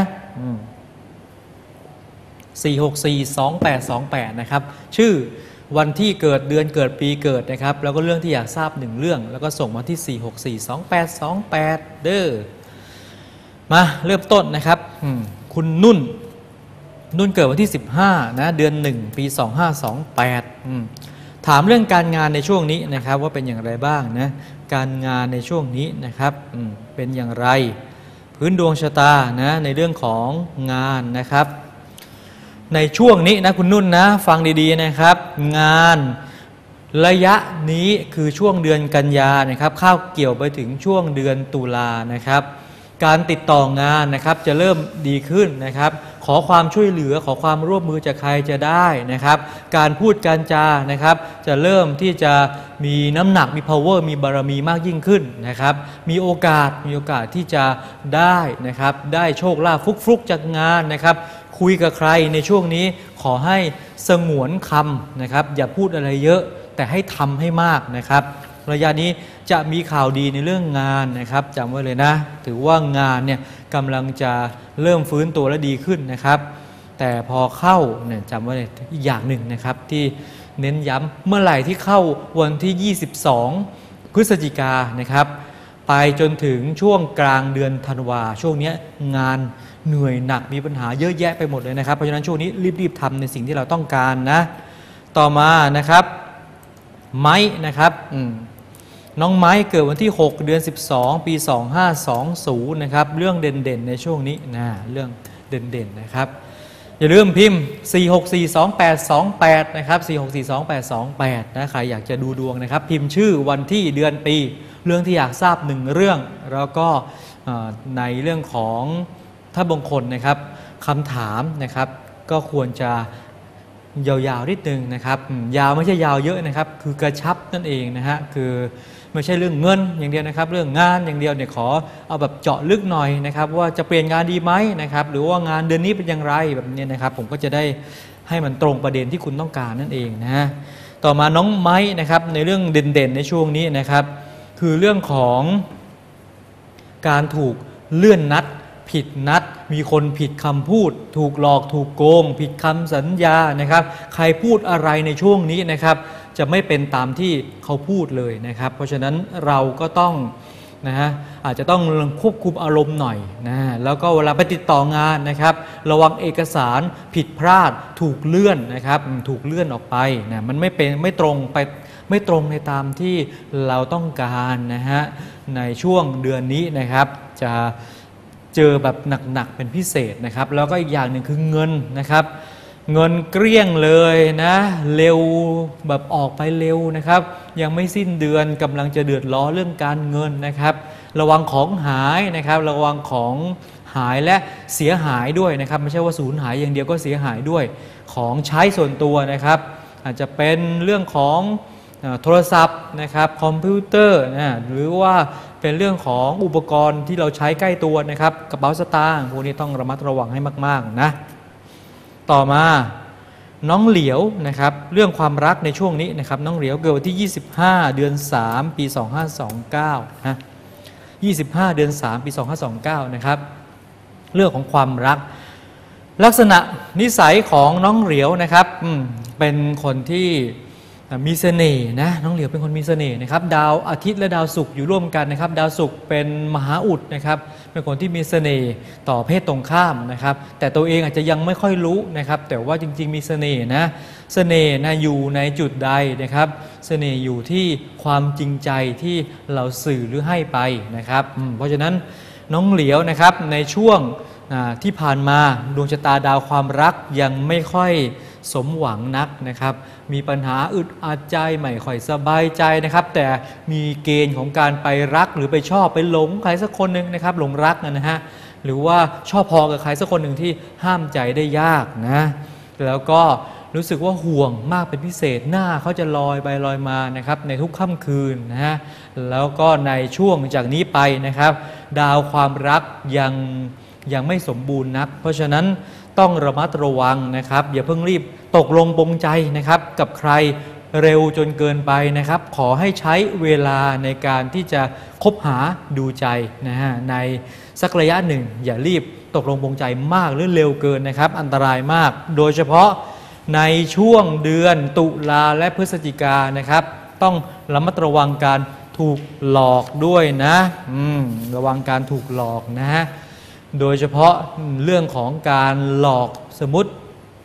สี่ หก สี่ สอง แปด สอง แปดนะครับชื่อวันที่เกิดเดือนเกิดปีเกิดนะครับแล้วก็เรื่องที่อยากทราบหนึ่งเรื่องแล้วก็ส่งมาที่ สี่ หก สี่ สอง แปด สอง แปดเด้อมาเริ่มต้นนะครับคุณนุ่นนุ่นเกิดวันที่สิบห้านะเดือนหนึ่งปีสองห้าสองแปดถามเรื่องการงานในช่วงนี้นะครับว่าเป็นอย่างไรบ้างนะการงานในช่วงนี้นะครับเป็นอย่างไรพื้นดวงชะตานะในเรื่องของงานนะครับในช่วงนี้นะคุณนุ่นนะฟังดีๆนะครับงานระยะนี้คือช่วงเดือนกันยานะครับเข้าเกี่ยวไปถึงช่วงเดือนตุลานะครับการติดต่องานนะครับจะเริ่มดีขึ้นนะครับขอความช่วยเหลือขอความร่วมมือจากใครจะได้นะครับการพูดการจานะครับจะเริ่มที่จะมีน้ำหนักมี power มีบารมีมากยิ่งขึ้นนะครับมีโอกาสมีโอกาสที่จะได้นะครับได้โชคลาภฟลุกๆจากงานนะครับคุยกับใครในช่วงนี้ขอให้สงวนคำนะครับอย่าพูดอะไรเยอะแต่ให้ทำให้มากนะครับระยะนี้จะมีข่าวดีในเรื่องงานนะครับจำไว้เลยนะถือว่างานเนี่ยกำลังจะเริ่มฟื้นตัวและดีขึ้นนะครับแต่พอเข้าเนี่ยจำไว้เลยอีกอย่างหนึ่งนะครับที่เน้นย้ำเมื่อไหร่ที่เข้าวันที่ยี่สิบสองพฤศจิกายนนะครับไปจนถึงช่วงกลางเดือนธันวาช่วงนี้งานเหนื่อยหนักมีปัญหาเยอะแยะไปหมดเลยนะครับเพราะฉะนั้นช่วงนี้รีบๆทำในสิ่งที่เราต้องการนะต่อมานะครับไม้นะครับน้องไม้เกิดวันที่หกเดือนสิบสองปีสองห้าสองศูนย์นะครับเรื่องเด่นๆในช่วงนี้นะเรื่องเด่นๆนะครับอย่าลืมพิมพ์สี่ หก สี่ สอง แปด สอง แปดนะครับสี่ หก สี่ สอง แปด สอง แปดนะใครอยากจะดูดวงนะครับพิมพ์ชื่อวันที่เดือนปีเรื่องที่อยากทราบหนึ่งเรื่องแล้วก็ในเรื่องของถ้าบางคนนะครับคำถามนะครับก็ควรจะยาวๆนิดนึงนะครับยาวไม่ใช่ยาวเยอะนะครับคือกระชับนั่นเองนะฮะคือไม่ใช่เรื่องเงินอย่างเดียวนะครับเรื่องงานอย่างเดียวเนี่ยขอเอาแบบเจาะลึกหน่อยนะครับว่าจะเปลี่ยนงานดีไหมนะครับหรือว่างานเดือนนี้เป็นอย่างไรแบบนี้นะครับผมก็จะได้ให้มันตรงประเด็นที่คุณต้องการนั่นเองนะฮะต่อมาน้องไม้นะครับในเรื่องเด่นๆในช่วงนี้นะครับคือเรื่องของการถูกเลื่อนนัดผิดนัดมีคนผิดคำพูดถูกหลอกถูกโกงผิดคำสัญญานะครับใครพูดอะไรในช่วงนี้นะครับจะไม่เป็นตามที่เขาพูดเลยนะครับเพราะฉะนั้นเราก็ต้องนะฮะอาจจะต้องควบคุมอารมณ์หน่อยนะแล้วก็เวลาไปติดต่องานนะครับระวังเอกสารผิดพลาดถูกเลื่อนนะครับถูกเลื่อนออกไปนะมันไม่เป็นไม่ตรงไปไม่ตรงในตามที่เราต้องการนะฮะในช่วงเดือนนี้นะครับจะเจอแบบหนักๆเป็นพิเศษนะครับแล้วก็อีกอย่างหนึ่งคือเงินนะครับเงินเกลี้ยงเลยนะเร็วแบบออกไปเร็วนะครับยังไม่สิ้นเดือนกำลังจะเดือดร้อนเรื่องการเงินนะครับระวังของหายนะครับระวังของหายและเสียหายด้วยนะครับไม่ใช่ว่าสูญหายอย่างเดียวก็เสียหายด้วยของใช้ส่วนตัวนะครับอาจจะเป็นเรื่องของโทรศัพท์นะครับคอมพิวเตอร์นะหรือว่าเป็นเรื่องของอุปกรณ์ที่เราใช้ใกล้ตัวนะครับกระเป๋าสตางค์พวกนี้ต้องระมัดระวังให้มากๆนะต่อมาน้องเหลียวนะครับเรื่องความรักในช่วงนี้นะครับน้องเหลียวเกิดวันที่ยี่สิบห้าเดือนสามปีสองห้าสองเก้านะยี่สิบห้าเดือนสามปีสองห้าสองเก้านะครับเรื่องของความรักลักษณะนิสัยของน้องเหลียวนะครับเป็นคนที่มีเสน่ห์นะน้องเหลียวเป็นคนมีเสน่ห์นะครับดาวอาทิตย์และดาวศุกร์อยู่ร่วมกันนะครับดาวศุกร์เป็นมหาอุดนะครับเป็นคนที่มีเสน่ห์ต่อเพศตรงข้ามนะครับแต่ตัวเองอาจจะยังไม่ค่อยรู้นะครับแต่ว่าจริงๆมีเสน่ห์นะเสน่ห์นะอยู่ในจุดใดนะครับเสน่ห์อยู่ที่ความจริงใจที่เราสื่อหรือให้ไปนะครับเพราะฉะนั้นน้องเหลียวนะครับในช่วงที่ผ่านมาดวงชะตาดาวความรักยังไม่ค่อยสมหวังนักนะครับมีปัญหาอึดอัดใจไม่ค่อยสบายใจนะครับแต่มีเกณฑ์ของการไปรักหรือไปชอบไปหลงใครสักคนหนึ่งนะครับหลงรักนะฮะหรือว่าชอบพอกับใครสักคนหนึ่งที่ห้ามใจได้ยากนะแล้วก็รู้สึกว่าห่วงมากเป็นพิเศษหน้าเขาจะลอยไปลอยมานะครับในทุกค่ำคืนนะฮะแล้วก็ในช่วงจากนี้ไปนะครับดาวความรักยังยังไม่สมบูรณ์นักเพราะฉะนั้นต้องระมัดระวังนะครับอย่าเพิ่งรีบตกลงปรงใจนะครับกับใครเร็วจนเกินไปนะครับขอให้ใช้เวลาในการที่จะคบหาดูใจนะฮะในสักระยะหนึ่งอย่ารีบตกลงปรงใจมากหรือเร็วเกินนะครับอันตรายมากโดยเฉพาะในช่วงเดือนตุลาและพฤศจิกายนนะครับต้องระมัดระวังการถูกหลอกด้วยนะอืมระวังการถูกหลอกนะฮะโดยเฉพาะเรื่องของการหลอกสมมุติไป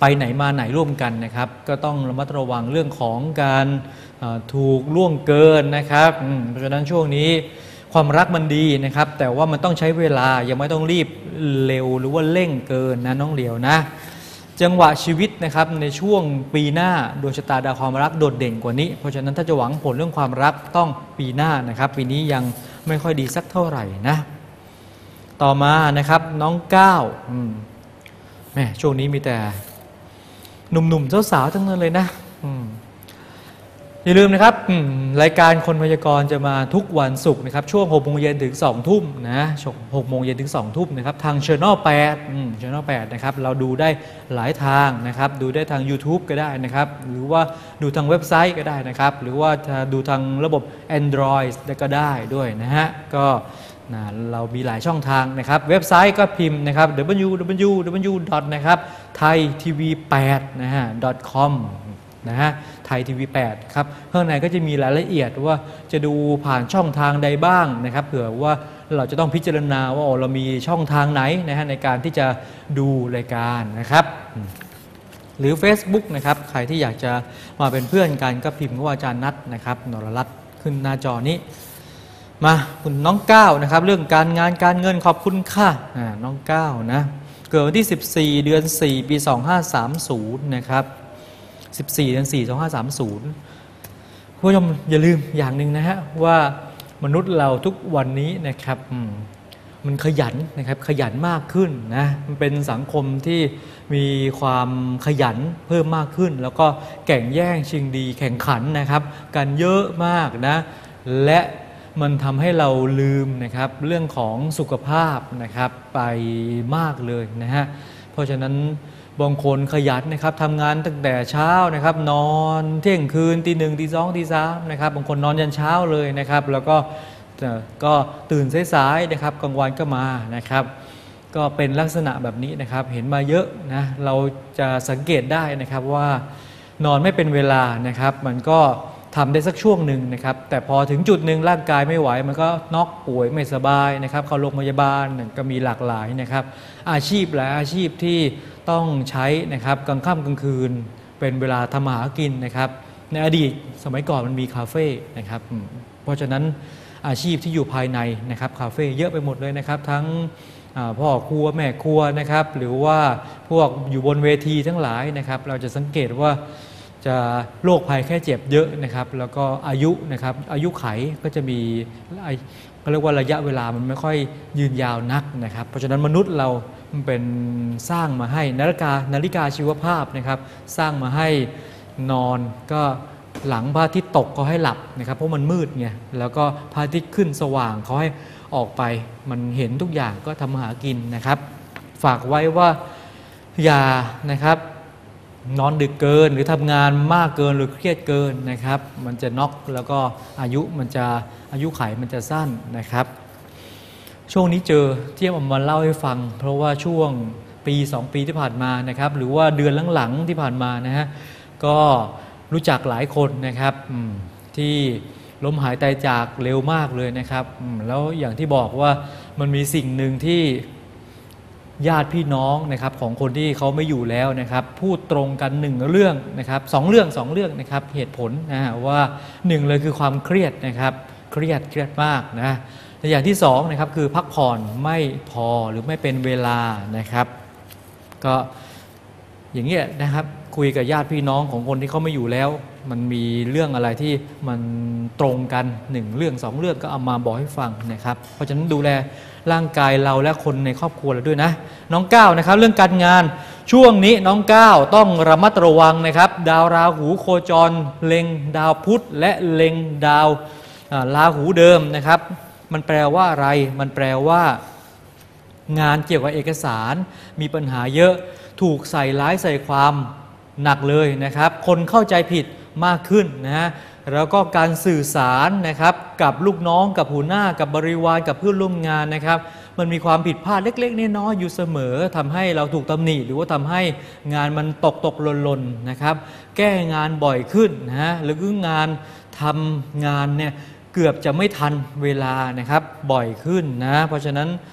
ไปไหนมาไหนร่วมกันนะครับก็ต้องระมัดระวังเรื่องของการถูกล่วงเกินนะครับเพราะฉะนั้นช่วงนี้ความรักมันดีนะครับแต่ว่ามันต้องใช้เวลายังไม่ต้องรีบเร็วหรือว่าเร่งเกินนะน้องเหลียวนะจังหวะชีวิตนะครับในช่วงปีหน้าดวงชะตาดาวความรักโดดเด่นกว่านี้เพราะฉะนั้นถ้าจะหวังผลเรื่องความรักต้องปีหน้านะครับปีนี้ยังไม่ค่อยดีสักเท่าไหร่นะต่อมานะครับน้องก้าวแม่ช่วงนี้มีแต่หนุ่มๆสาวๆทั้งนั้นเลยนะอย่าลืมนะครับรายการคนพยากรณ์จะมาทุกวันศุกร์นะครับช่วงหกโมงเย็นถึงสองทุ่มนะหกโมงเย็นถึงสองทุ่มนะครับทาง Channel แปด Channel แปดนะครับเราดูได้หลายทางนะครับดูได้ทาง YouTube ก็ได้นะครับหรือว่าดูทางเว็บไซต์ก็ได้นะครับหรือว่าจะดูทางระบบ Android ก็ได้ด้วยนะฮะก็นะเรามีหลายช่องทางนะครับเว็บไซต์ก็พิมพ์นะครับ ดับเบิลยู ดับเบิลยู ดับเบิลยู นะครับ ไทยทีวีแปด นะฮะ .com นะฮะไทยทีวีแปดครับข้างในก็จะมีรายละเอียดว่าจะดูผ่านช่องทางใดบ้างนะครับเผื่อว่าเราจะต้องพิจารณาว่าเรามีช่องทางไหนนะฮะในการที่จะดูรายการนะครับหรือ Facebook นะครับใครที่อยากจะมาเป็นเพื่อนกันก็พิมพ์ว่าอาจารย์นัทนะครับนรรัตน์ขึ้นหน้าจอนี้มาคุณน้องก้าวนะครับเรื่องการงานการเงินขอบคุณค่ะน้องก้าวนะเกิดวันที่สิบสี่เดือนสี่ปีสองพันห้าร้อยสามสิบนะครับสิบสี่เดือนสี่ สองพันห้าร้อยสามสิบผู้ชมอย่าลืมอย่างหนึ่งนะฮะว่ามนุษย์เราทุกวันนี้นะครับมันขยันนะครับขยันมากขึ้นนะมันเป็นสังคมที่มีความขยันเพิ่มมากขึ้นแล้วก็แข่งแย่งชิงดีแข่งขันนะครับกันเยอะมากนะและมันทำให้เราลืมนะครับเรื่องของสุขภาพนะครับไปมากเลยนะฮะเพราะฉะนั้นบางคนขยันนะครับทำงานตั้งแต่เช้านะครับนอนเที่ยงคืนตีหนึ่งตีสองตีสามนะครับบางคนนอนยันเช้าเลยนะครับแล้วก็ก็ตื่นสายๆนะครับกลางวันก็มานะครับก็เป็นลักษณะแบบนี้นะครับเห็นมาเยอะนะเราจะสังเกตได้นะครับว่านอนไม่เป็นเวลานะครับมันก็ทำได้สักช่วงหนึ่งนะครับแต่พอถึงจุดหนึ่งร่างกายไม่ไหวมันก็น็อกป่วยไม่สบายนะครับเข้าโรงพยาบาลก็มีหลากหลายนะครับอาชีพหลายอาชีพที่ต้องใช้นะครับกลางค่ำกลางคืนเป็นเวลาทำมาหากินนะครับในอดีตสมัยก่อนมันมีคาเฟ่นะครับเพราะฉะนั้นอาชีพที่อยู่ภายในนะครับคาเฟ่เยอะไปหมดเลยนะครับทั้งพ่อครัวแม่ครัวนะครับหรือว่าพวกอยู่บนเวทีทั้งหลายนะครับเราจะสังเกตว่าจะโรคภัยแค่เจ็บเยอะนะครับแล้วก็อายุนะครับอายุไขก็จะมีเขาเรียกว่าระยะเวลามันไม่ค่อยยืนยาวนักนะครับเพราะฉะนั้นมนุษย์เรามันเป็นสร้างมาให้นาฬิกานาฬิกาชีวภาพนะครับสร้างมาให้นอนก็หลังพระอาทิตย์ตกก็ให้หลับนะครับเพราะมันมืดไงแล้วก็พระอาทิตย์ขึ้นสว่างเขาให้ออกไปมันเห็นทุกอย่างก็ทำมาหากินนะครับฝากไว้ว่าอย่านะครับนอนดึกเกินหรือทำงานมากเกินหรือเครียดเกินนะครับมันจะน็อกแล้วก็อายุมันจะอายุไขมันจะสั้นนะครับช่วงนี้เจอที่เอามาเล่าให้ฟังเพราะว่าช่วงปีสองปีที่ผ่านมานะครับหรือว่าเดือนหลังๆที่ผ่านมานะฮะก็รู้จักหลายคนนะครับที่ล้มหายตายจากเร็วมากเลยนะครับแล้วอย่างที่บอกว่ามันมีสิ่งหนึ่งที่ญาติพี่น้องนะครับของคนที่เขาไม่อยู่แล้วนะครับพูดตรงกันหนึ่งเรื่องนะครับสองเรื่องสองเรื่องนะครับเหตุผลนะฮะว่าหนึ่งเลยคือความเครียดนะครับเครียดเครียดมากนะแต่อย่างที่สองนะครับคือพักผ่อนไม่พอหรือไม่เป็นเวลานะครับก็อย่างเงี้ยนะครับคุยกับญาติพี่น้องของคนที่เขาไม่อยู่แล้วมันมีเรื่องอะไรที่มันตรงกันหนึ่งเรื่องสองเรื่องก็เอามาบอกให้ฟังนะครับเพราะฉะนั้นดูแลร่างกายเราและคนในครอบครัวเราด้วยนะน้องก้าวนะครับเรื่องการงานช่วงนี้น้องก้าวต้องระมัดระวังนะครับดาวราหูโคจรเล็งดาวพุธและเล็งดาวราหูเดิมนะครับมันแปลว่าอะไรมันแปลว่างานเกี่ยวกับเอกสารมีปัญหาเยอะถูกใส่ร้ายใส่ความหนักเลยนะครับคนเข้าใจผิดมากขึ้นนะฮะแล้วก็การสื่อสารนะครับกับลูกน้องกับหัวหน้ากับบริวารกับเพื่อนร่วมงานนะครับมันมีความผิดพลาดเล็กๆน้อยๆอยู่เสมอทำให้เราถูกตำหนิหรือว่าทำให้งานมันตกตกหล่นๆนะครับแก้งานบ่อยขึ้นนะฮะหรืองานทำงานเนี่ยเกือบจะไม่ทันเวลานะครับบ่อยขึ้นนะเพราะฉะนั้น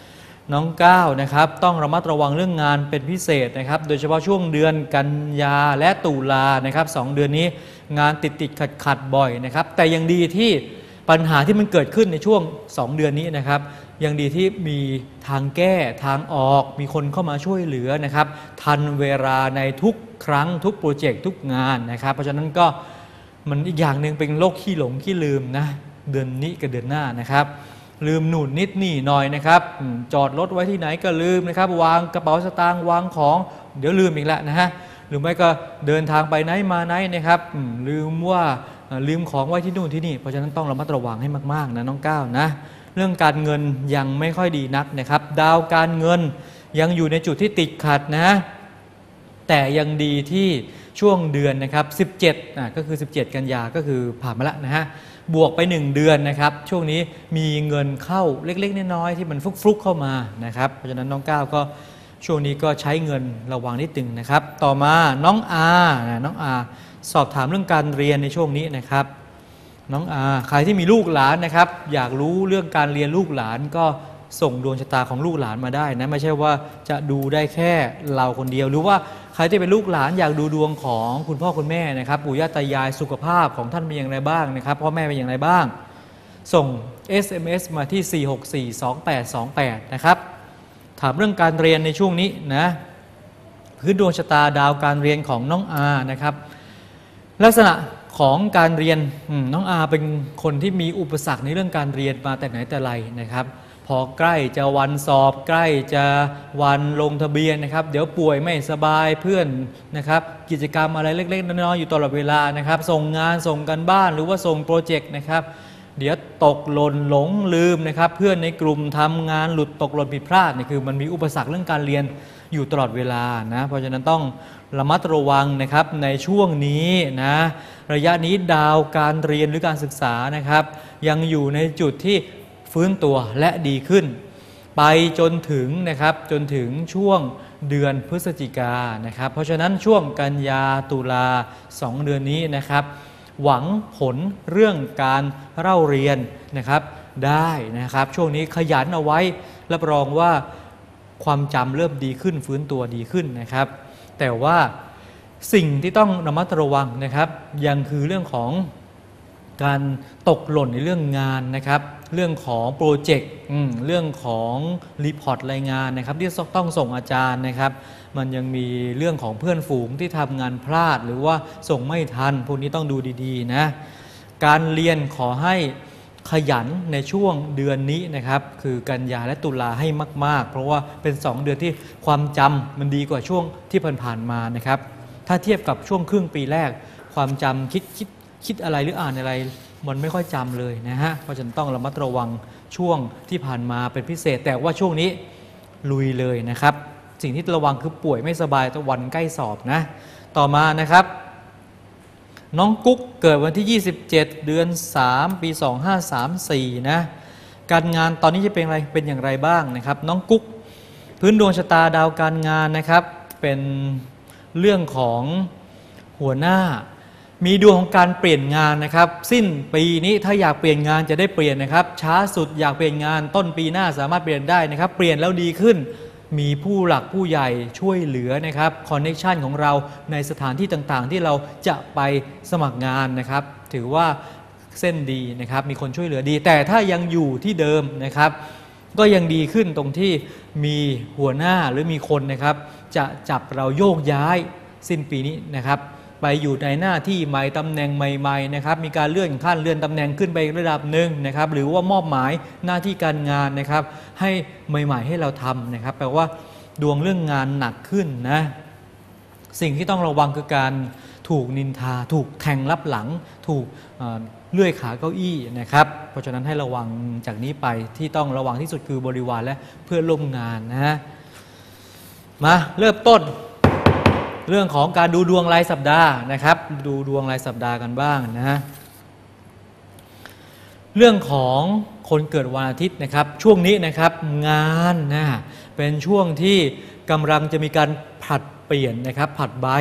น้องก้าวนะครับต้องระมัดระวังเรื่องงานเป็นพิเศษนะครับโดยเฉพาะช่วงเดือนกันยาและตุลานะครับสองเดือนนี้งานติดติดขัดขัดบ่อยนะครับแต่ยังดีที่ปัญหาที่มันเกิดขึ้นในช่วงสองเดือนนี้นะครับยังดีที่มีทางแก้ทางออกมีคนเข้ามาช่วยเหลือนะครับทันเวลาในทุกครั้งทุกโปรเจกต์ทุกงานนะครับเพราะฉะนั้นก็มันอีกอย่างหนึ่งเป็นโรคขี้หลงขี้ลืมนะเดือนนี้กับเดือนหน้านะครับลืมหนุนนิดนี่หน่อยนะครับจอดรถไว้ที่ไหนก็ลืมนะครับวางกระเป๋าสตางค์วางของเดี๋ยวลืมอีกแล้วนะฮะหรือไม่ก็เดินทางไปไหนมาไหนนะครับลืมว่าลืมของไว้ที่นู่นที่นี่เพราะฉะนั้นต้องระมัดระวังให้มากๆนะน้องก้าวนะเรื่องการเงินยังไม่ค่อยดีนักนะครับดาวการเงินยังอยู่ในจุดที่ติดขัดนะแต่ยังดีที่ช่วงเดือนนะครับสิบเจ็ดอ่ะก็คือสิบเจ็ดกันยาก็คือผ่านมาแล้วนะฮะบวกไปหนึ่งเดือนนะครับช่วงนี้มีเงินเข้าเล็กๆน้อยๆที่มันฟลุกๆเข้ามานะครับเพราะฉะนั้นน้องก้าวก็ช่วงนี้ก็ใช้เงินระวังนิดนึงนะครับต่อมาน้องอาน้องอาสอบถามเรื่องการเรียนในช่วงนี้นะครับน้องอาใครที่มีลูกหลานนะครับอยากรู้เรื่องการเรียนลูกหลานก็ส่งดวงชะตาของลูกหลานมาได้นะไม่ใช่ว่าจะดูได้แค่เราคนเดียวหรือว่าใครที่เป็นลูกหลานอยากดูดวงของคุณพ่อคุณแม่นะครับปู่ย่าตายายสุขภาพของท่านเป็นอย่างไรบ้างนะครับพ่อแม่เป็นอย่างไรบ้างส่ง เอส เอ็ม เอส มาที่ สี่หกสี่ สองแปดสองแปด นะครับถามเรื่องการเรียนในช่วงนี้นะพื้นดวงชะตาดาวการเรียนของน้องอานะครับลักษณะของการเรียนน้องอาเป็นคนที่มีอุปสรรคในเรื่องการเรียนมาแต่ไหนแต่ไรนะครับพอใกล้จะวันสอบใกล้จะวันลงทะเบียนนะครับเดี๋ยวป่วยไม่สบายเพื่อนนะครับกิจกรรมอะไรเล็กๆน้อยๆอยู่ตลอดเวลานะครับส่งงานส่งกันบ้านหรือว่าส่งโปรเจกต์นะครับเดี๋ยวตกหล่นหลงลืมนะครับเพื่อนในกลุ่มทำงานหลุดตกหล่นผิดพลาดนี่คือมันมีอุปสรรคเรื่องการเรียนอยู่ตลอดเวลานะเพราะฉะนั้นต้องระมัดระวังนะครับในช่วงนี้นะระยะนี้ดาวการเรียนหรือการศึกษานะครับยังอยู่ในจุดที่ฟื้นตัวและดีขึ้นไปจนถึงนะครับจนถึงช่วงเดือนพฤศจิกายนนะครับเพราะฉะนั้นช่วงกันยาตุลาสองเดือนนี้นะครับหวังผลเรื่องการเล่าเรียนนะครับได้นะครับช่วงนี้ขยันเอาไว้รับรองว่าความจำเริ่มดีขึ้นฟื้นตัวดีขึ้นนะครับแต่ว่าสิ่งที่ต้องระมัดระวังนะครับยังคือเรื่องของการตกหล่นในเรื่องงานนะครับเรื่องของโปรเจกต์เรื่องของรีพอร์ตรายงานนะครับที่ต้องส่งอาจารย์นะครับมันยังมีเรื่องของเพื่อนฝูงที่ทำงานพลาดหรือว่าส่งไม่ทันพวกนี้ต้องดูดีๆนะการเรียนขอให้ขยันในช่วงเดือนนี้นะครับคือกันยาและตุลาให้มากๆเพราะว่าเป็นสองเดือนที่ความจำมันดีกว่าช่วงที่ผ่านๆมานะครับถ้าเทียบกับช่วงครึ่งปีแรกความจำคิดคิดคิดอะไรหรืออ่านอะไรมันไม่ค่อยจำเลยนะฮะเพราะฉะนั้นต้องระมัดระวังช่วงที่ผ่านมาเป็นพิเศษแต่ว่าช่วงนี้ลุยเลยนะครับสิ่งที่ระวังคือป่วยไม่สบายตะวันใกล้สอบนะต่อมานะครับน้องกุ๊กเกิดวันที่ยี่สิบเจ็ดเดือนสามปีสองห้าสามสี่นะการงานตอนนี้จะเป็นอะไรเป็นอย่างไรบ้างนะครับน้องกุ๊กพื้นดวงชะตาดาวการงานนะครับเป็นเรื่องของหัวหน้ามีดวงของการเปลี่ยนงานนะครับสิ้นปีนี้ถ้าอยากเปลี่ยนงานจะได้เปลี่ยนนะครับช้าสุดอยากเปลี่ยนงานต้นปีหน้าสามารถเปลี่ยนได้นะครับเปลี่ยนแล้วดีขึ้นมีผู้หลักผู้ใหญ่ช่วยเหลือนะครับคอนเนคชันของเราในสถานที่ต่างๆที่เราจะไปสมัครงานนะครับถือว่าเส้นดีนะครับมีคนช่วยเหลือดีแต่ถ้ายังอยู่ที่เดิมนะครับก็ยังดีขึ้นตรงที่มีหัวหน้าหรือมีคนนะครับจะจับเราโยกย้ายสิ้นปีนี้นะครับไปอยู่ในหน้าที่ใหม่ตำแหน่งใหม่ๆนะครับมีการเลื่อนขั้นเลื่อนตำแหน่งขึ้นไประดับหนึ่งนะครับหรือว่ามอบหมายหน้าที่การงานนะครับให้ใหม่ๆให้เราทำนะครับแปลว่าดวงเรื่องงานหนักขึ้นนะสิ่งที่ต้องระวังคือการถูกนินทาถูกแทงลับหลังถูกเลื่อยขาเก้าอี้นะครับเพราะฉะนั้นให้ระวังจากนี้ไปที่ต้องระวังที่สุดคือบริวารและเพื่อนร่วมงานนะฮะมาเริ่มต้นเรื่องของการดูดวงรายสัปดาห์นะครับดูดวงรายสัปดาห์กันบ้างนะฮะเรื่องของคนเกิดวันอาทิตย์นะครับช่วงนี้นะครับงานนะเป็นช่วงที่กำลังจะมีการผลัดเปลี่ยนนะครับผลัดใบ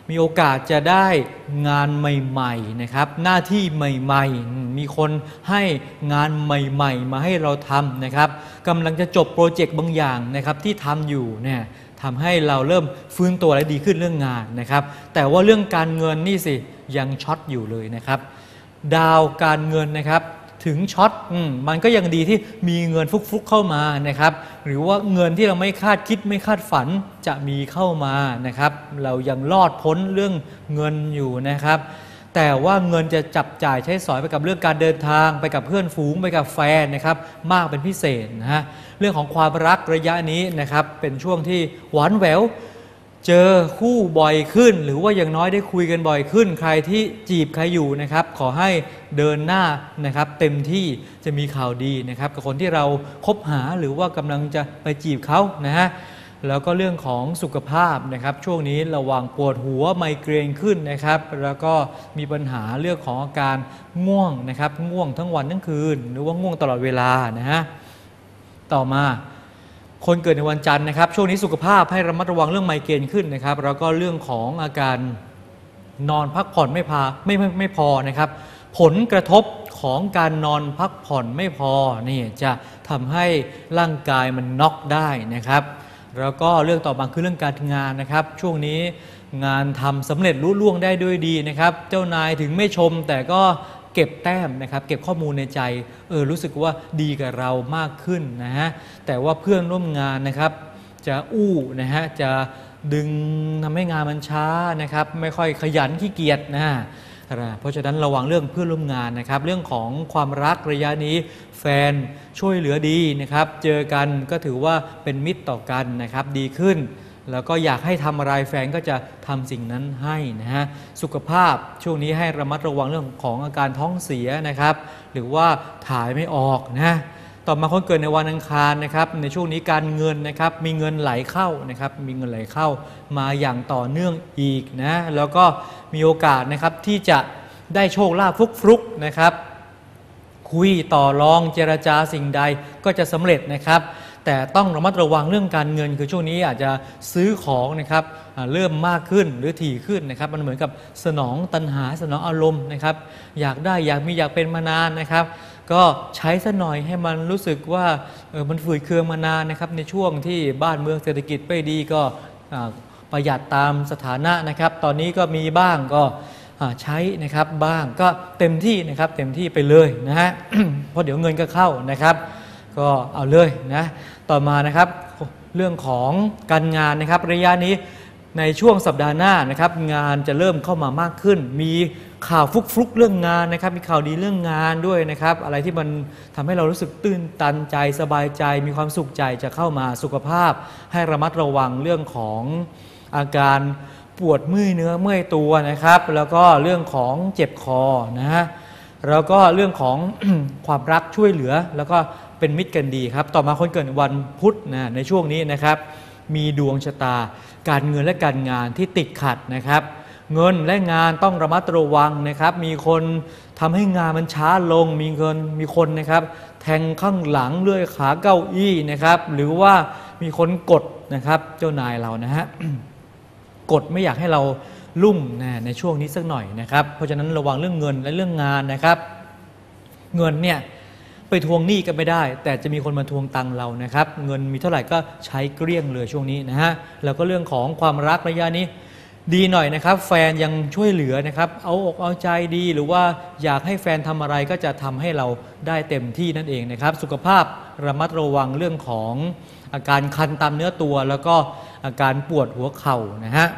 มีโอกาสจะได้งานใหม่ๆนะครับหน้าที่ใหม่ๆมีคนให้งานใหม่ๆมาให้เราทำนะครับกำลังจะจบโปรเจกต์บางอย่างนะครับที่ทำอยู่เนี่ยทำให้เราเริ่มฟื้นตัวและดีขึ้นเรื่องงานนะครับแต่ว่าเรื่องการเงินนี่สิยังช็อตอยู่เลยนะครับดาวการเงินนะครับถึงช็อตมันก็ยังดีที่มีเงินฟุกๆเข้ามานะครับหรือว่าเงินที่เราไม่คาดคิดไม่คาดฝันจะมีเข้ามานะครับเรายังรอดพ้นเรื่องเงินอยู่นะครับแต่ว่าเงินจะจับจ่ายใช้สอยไปกับเรื่องการเดินทางไปกับเพื่อนฝูงไปกับแฟนนะครับมากเป็นพิเศษนะฮะเรื่องของความรักระยะนี้นะครับเป็นช่วงที่หวานแหววเจอคู่บ่อยขึ้นหรือว่าอย่างน้อยได้คุยกันบ่อยขึ้นใครที่จีบใครอยู่นะครับขอให้เดินหน้านะครับเต็มที่จะมีข่าวดีนะครับกับคนที่เราคบหาหรือว่ากำลังจะไปจีบเขานะฮะแล้วก็เรื่องของสุขภาพนะครับช่วงนี้ระวังปวดหัวไมเกรนขึ้นนะครับแล้วก็มีปัญหาเรื่องของอาการง่วงนะครับง่วงทั้งวันทั้งคืนหรือว่าง่วงตลอดเวลานะฮะต่อมาคนเกิดในวันจันทร์นะครับช่วงนี้สุขภาพให้ระมัดระวังเรื่องไมเกรนขึ้นนะครับแล้วก็เรื่องของอาการนอนพักผ่อนไม่พาไม่ไม่ไม่พอนะครับผลกระทบของการนอนพักผ่อนไม่พอนี่จะทำให้ร่างกายมันน็อกได้นะครับแล้วก็เรื่องต่อมาคือเรื่องการงานนะครับช่วงนี้งานทำสำเร็จรุ่ล่วงได้ด้วยดีนะครับเจ้านายถึงไม่ชมแต่ก็เก็บแต้มนะครับเก็บข้อมูลในใจเออรู้สึกว่าดีกับเรามากขึ้นนะฮะแต่ว่าเพื่อนร่วมงานนะครับจะอู้นะฮะจะดึงทำให้งานมันช้านะครับไม่ค่อยขยันขี้เกียจนะเพราะฉะนั้นระวังเรื่องเพื่อนร่วมงานนะครับเรื่องของความรักระยะนี้แฟนช่วยเหลือดีนะครับเจอกันก็ถือว่าเป็นมิตรต่อกันนะครับดีขึ้นแล้วก็อยากให้ทำอะไรแฟนก็จะทำสิ่งนั้นให้นะฮะสุขภาพช่วงนี้ให้ระมัดระวังเรื่องของอาการท้องเสียนะครับหรือว่าถ่ายไม่ออกนะต่อมาคนเกิดในวันอังคารนะครับในช่วงนี้การเงินนะครับมีเงินไหลเข้านะครับมีเงินไหลเข้ามาอย่างต่อเนื่องอีกนะแล้วก็มีโอกาสนะครับที่จะได้โชคลาภฟลุกๆนะครับคุยต่อรองเจรจาสิ่งใดก็จะสำเร็จนะครับแต่ต้องระมัดระวังเรื่องการเงินคือช่วงนี้อาจจะซื้อของนะครับเริ่มมากขึ้นหรือถี่ขึ้นนะครับมันเหมือนกับสนองตัณหาสนองอารมณ์นะครับอยากได้อยากมีอยากเป็นมานานนะครับก็ใช้ซะหน่อยให้มันรู้สึกว่าเออมันฝืดเคืองมานานนะครับในช่วงที่บ้านเมืองเศรษฐกิจไม่ดีก็ประหยัดตามสถานะนะครับตอนนี้ก็มีบ้างก็ใช้นะครับบ้างก็เต็มที่นะครับเต็มที่ไปเลยนะฮะ เพราะเดี๋ยวเงินก็เข้านะครับก็เอาเลยนะต่อมานะครับเรื่องของการงานนะครับระยะนี้ในช่วงสัปดาห์หน้านะครับงานจะเริ่มเข้ามามากขึ้นมีข่าวฟลุกๆเรื่องงานนะครับมีข่าวดีเรื่องงานด้วยนะครับอะไรที่มันทำให้เรารู้สึกตื้นตันใจสบายใจมีความสุขใจจะเข้ามาสุขภาพให้ระมัดระวังเรื่องของอาการปวดเมื่อยเนื้อเมื่อยตัวนะครับแล้วก็เรื่องของเจ็บคอนะฮะแล้วก็เรื่องของ ความรักช่วยเหลือแล้วก็เป็นมิตรกันดีครับต่อมาคนเกิดวันพุธนะในช่วงนี้นะครับมีดวงชะตาการเงินและการงานที่ติดขัดนะครับเงินและงานต้องระมัดระวังนะครับมีคนทำให้งานมันช้าลงมีเงินมีคนนะครับแทงข้างหลังเลื่อยขาเก้าอี้นะครับหรือว่ามีคนกดนะครับเจ้านายเรานะฮะ กดไม่อยากให้เราลุ่มนะในช่วงนี้สักหน่อยนะครับเพราะฉะนั้นระวังเรื่องเงินและเรื่องงานนะครับเงินเนี่ยไปทวงหนี้ก็ไม่ได้แต่จะมีคนมาทวงตังเรานะครับเงินมีเท่าไหร่ก็ใช้เกลี้ยงเลยช่วงนี้นะฮะแล้วก็เรื่องของความรักระยะนี้ดีหน่อยนะครับแฟนยังช่วยเหลือนะครับเอาอกเอาใจดีหรือว่าอยากให้แฟนทำอะไรก็จะทำให้เราได้เต็มที่นั่นเองนะครับสุขภาพระมัดระวังเรื่องของอาการคันตามเนื้อตัวแล้วก็อาการปวดหัวเข่านะฮะ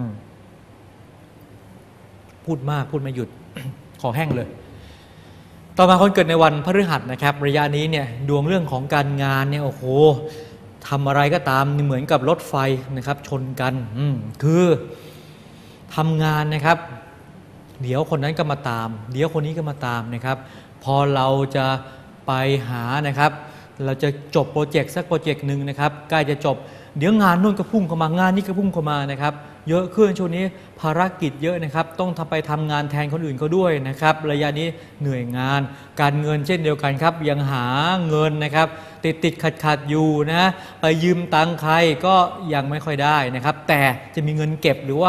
พูดมากพูดไม่หยุด ขอแห้งเลยต่อมาคนเกิดในวันพฤหัสนะครับระยะนี้เนี่ยดวงเรื่องของการงานเนี่ยโอ้โหทำอะไรก็ตามเหมือนกับรถไฟนะครับชนกันคือทำงานนะครับเดี๋ยวคนนั้นก็มาตามเดี๋ยวคนนี้ก็มาตามนะครับพอเราจะไปหานะครับเราจะจบโปรเจกต์สักโปรเจกต์หนึ่งนะครับใกล้จะจบเดี๋ยวงานนู่นก็พุ่งเข้ามางานนี้ก็พุ่งเข้ามานะครับเยอะขึ้นช่วงนี้ภารกิจเยอะนะครับต้องทำไปทำงานแทนคนอื่นเขาด้วยนะครับระยะนี้เหนื่อยงานการเงินเช่นเดียวกันครับยังหาเงินนะครับติดติดขัดขัดอยู่นะไปยืมตังค์ใครก็ยังไม่ค่อยได้นะครับแต่จะมีเงินเก็บหรือว่า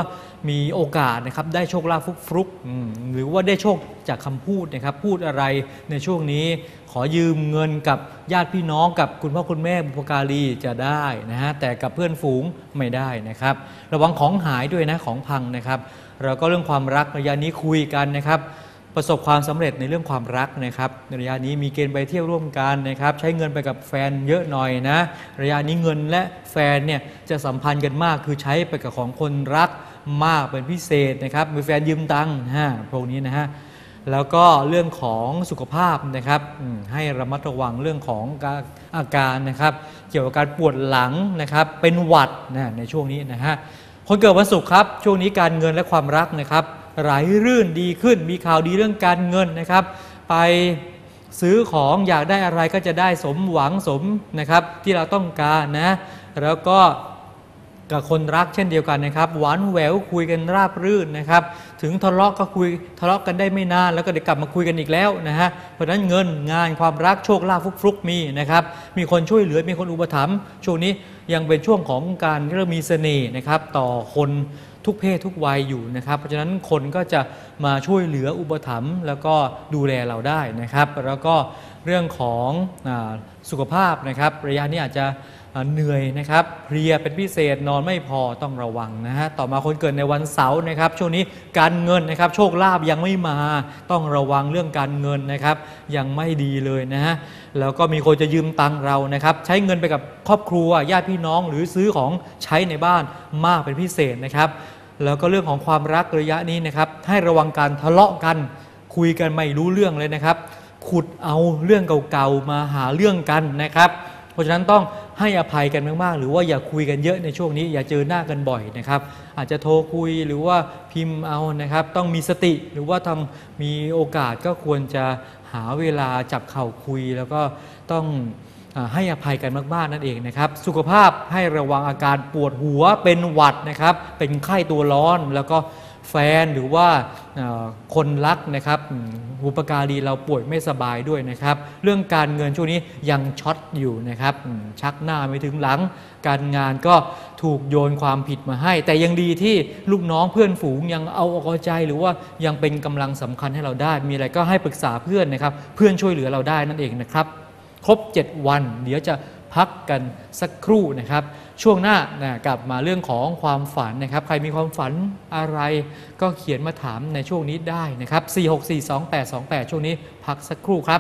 มีโอกาสนะครับได้โชคลาภฟลุกๆหรือว่าได้โชคจากคำพูดนะครับพูดอะไรในช่วงนี้ขอยืมเงินกับญาติพี่น้องกับคุณพ่อคุณแม่บุพการีจะได้นะฮะแต่กับเพื่อนฝูงไม่ได้นะครับระวังของหายด้วยนะของพังนะครับแล้วก็เรื่องความรักระยะนี้คุยกันนะครับประสบความสำเร็จในเรื่องความรักนะครับระยะนี้มีเกณฑ์ไปเที่ยวร่วมกันนะครับใช้เงินไปกับแฟนเยอะหน่อยนะระยะนี้เงินและแฟนเนี่ยจะสัมพันธ์กันมากคือใช้ไปกับของคนรักมากเป็นพิเศษนะครับมีแฟนยืมตังค์ฮะพวกนี้นะฮะแล้วก็เรื่องของสุขภาพนะครับให้ระมัดระวังเรื่องของอาการนะครับเกี่ยวกับการปวดหลังนะครับเป็นหวัดนะในช่วงนี้นะฮะคนเกิดวันศุกร์ครับช่วงนี้การเงินและความรักนะครับไหลรื่นดีขึ้นมีข่าวดีเรื่องการเงินนะครับไปซื้อของอยากได้อะไรก็จะได้สมหวังสมนะครับที่เราต้องการนะแล้วก็กับคนรักเช่นเดียวกันนะครับหวานแหววคุยกันราบรื่นนะครับถึงทะเลาะก็คุยทะเลาะกันได้ไม่นานแล้วก็เดี๋ยวกลับมาคุยกันอีกแล้วนะฮะเพราะฉะนั้นเงินงานความรักโชคลาภฟลุกๆมีนะครับมีคนช่วยเหลือมีคนอุปถัมภ์ช่วงนี้ยังเป็นช่วงของการเริ่มมีเสน่ห์นะครับต่อคนทุกเพศทุกวัยอยู่นะครับเพราะฉะนั้นคนก็จะมาช่วยเหลืออุปถัมภ์แล้วก็ดูแลเราได้นะครับแล้วก็เรื่องของสุขภาพนะครับระยะนี้อาจจะเหนื่อยนะครับเพลียเป็นพิเศษนอนไม่พอต้องระวังนะฮะต่อมาคนเกิดในวันเสาร์นะครับช่วงนี้การเงินนะครับโชคลาภยังไม่มาต้องระวังเรื่องการเงินนะครับยังไม่ดีเลยนะฮะแล้วก็มีคนจะยืมตังเรานะครับใช้เงินไปกับครอบครัวญาติพี่น้องหรือซื้อของใช้ในบ้านมากเป็นพิเศษนะครับแล้วก็เรื่องของความรักระยะนี้นะครับให้ระวังการทะเลาะกันคุยกันไม่รู้เรื่องเลยนะครับขุดเอาเรื่องเก่าๆมาหาเรื่องกันนะครับเพราะฉะนั้นต้องให้อภัยกันมากๆหรือว่าอย่าคุยกันเยอะในช่วงนี้อย่าเจอหน้ากันบ่อยนะครับอาจจะโทรคุยหรือว่าพิมพ์เอานะครับต้องมีสติหรือว่าทำมีโอกาสก็ควรจะหาเวลาจับเข่าคุยแล้วก็ต้องให้อภัยกันมากๆนั่นเองนะครับสุขภาพให้ระวังอาการปวดหัวเป็นหวัดนะครับเป็นไข้ตัวร้อนแล้วก็แฟนหรือว่าคนรักนะครับบุพการีเราป่วยไม่สบายด้วยนะครับเรื่องการเงินช่วงนี้ยังช็อตอยู่นะครับชักหน้าไม่ถึงหลังการงานก็ถูกโยนความผิดมาให้แต่ยังดีที่ลูกน้องเพื่อนฝูงยังเอาอกเอาใจหรือว่ายังเป็นกำลังสำคัญให้เราได้มีอะไรก็ให้ปรึกษาเพื่อนนะครับเพื่อนช่วยเหลือเราได้นั่นเองนะครับครบเจ็ดวันเดี๋ยวจะพักกันสักครู่นะครับช่วงหน้านะกลับมาเรื่องของความฝันนะครับใครมีความฝันอะไรก็เขียนมาถามในช่วงนี้ได้นะครับสี่ หก สี่ สอง แปด สอง แปดช่วงนี้พักสักครู่ครับ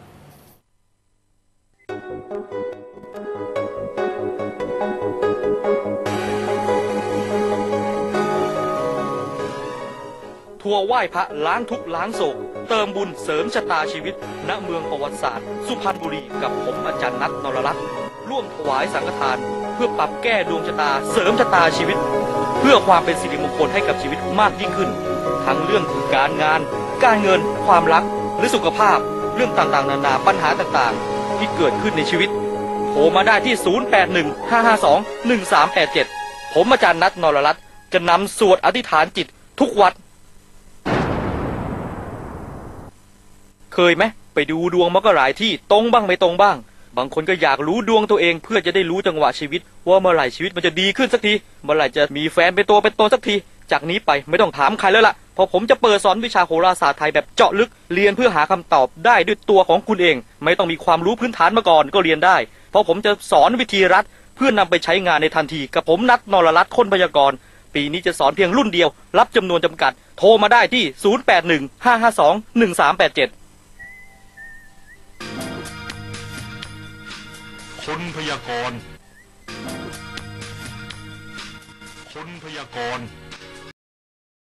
ทัวร์ไหว้พระล้างทุกข์ล้างโศกเติมบุญเสริมชะตาชีวิตณเมืองประวัติศาสตร์สุพรรณบุรีกับผมอาจารย์นัท นรรัตน์ร่วมถวายสังฆทานเพื่อปรับแก้ดวงชะตาเสริมชะตาชีวิตเพื่อความเป็นสิริมงคลให้กับชีวิตมากยิ่งขึ้นทั้งเรื่องการงานการเงินความรักหรือสุขภาพเรื่องต่างๆนานาปัญหาต่างๆที่เกิดขึ้นในชีวิตโทรมาได้ที่ศูนย์ แปด หนึ่ง ห้า ห้า สอง หนึ่ง สาม แปด เจ็ดผมอาจารย์นัท นรรัตน์จะนำสวดอธิษฐานจิตทุกวัดเคยไหมไปดูดวงมาก็หลายที่ตรงบ้างไม่ตรงบ้างบางคนก็อยากรู้ดวงตัวเองเพื่อจะได้รู้จังหวะชีวิตว่าเมื่อไหร่ชีวิตมันจะดีขึ้นสักทีเมื่อไหร่จะมีแฟนเป็นตัวเป็นตนสักทีจากนี้ไปไม่ต้องถามใครแล้วล่ะเพราะผมจะเปิดสอนวิชาโหราศาสตร์ไทยแบบเจาะลึกเรียนเพื่อหาคำตอบได้ด้วยตัวของคุณเองไม่ต้องมีความรู้พื้นฐานมาก่อนก็เรียนได้เพราะผมจะสอนวิธีรัดเพื่อนำไปใช้งานในทันทีกับผมนัท นรรัตน์คนพยากรณ์ปีนี้จะสอนเพียงรุ่นเดียวรับจำนวนจำกัดโทรมาได้ที่ศูนย์ แปด หนึ่ง ห้า ห้า สอง หนึ่ง สาม แปด เจ็ดคนพยากรณ์คนพยากรณ์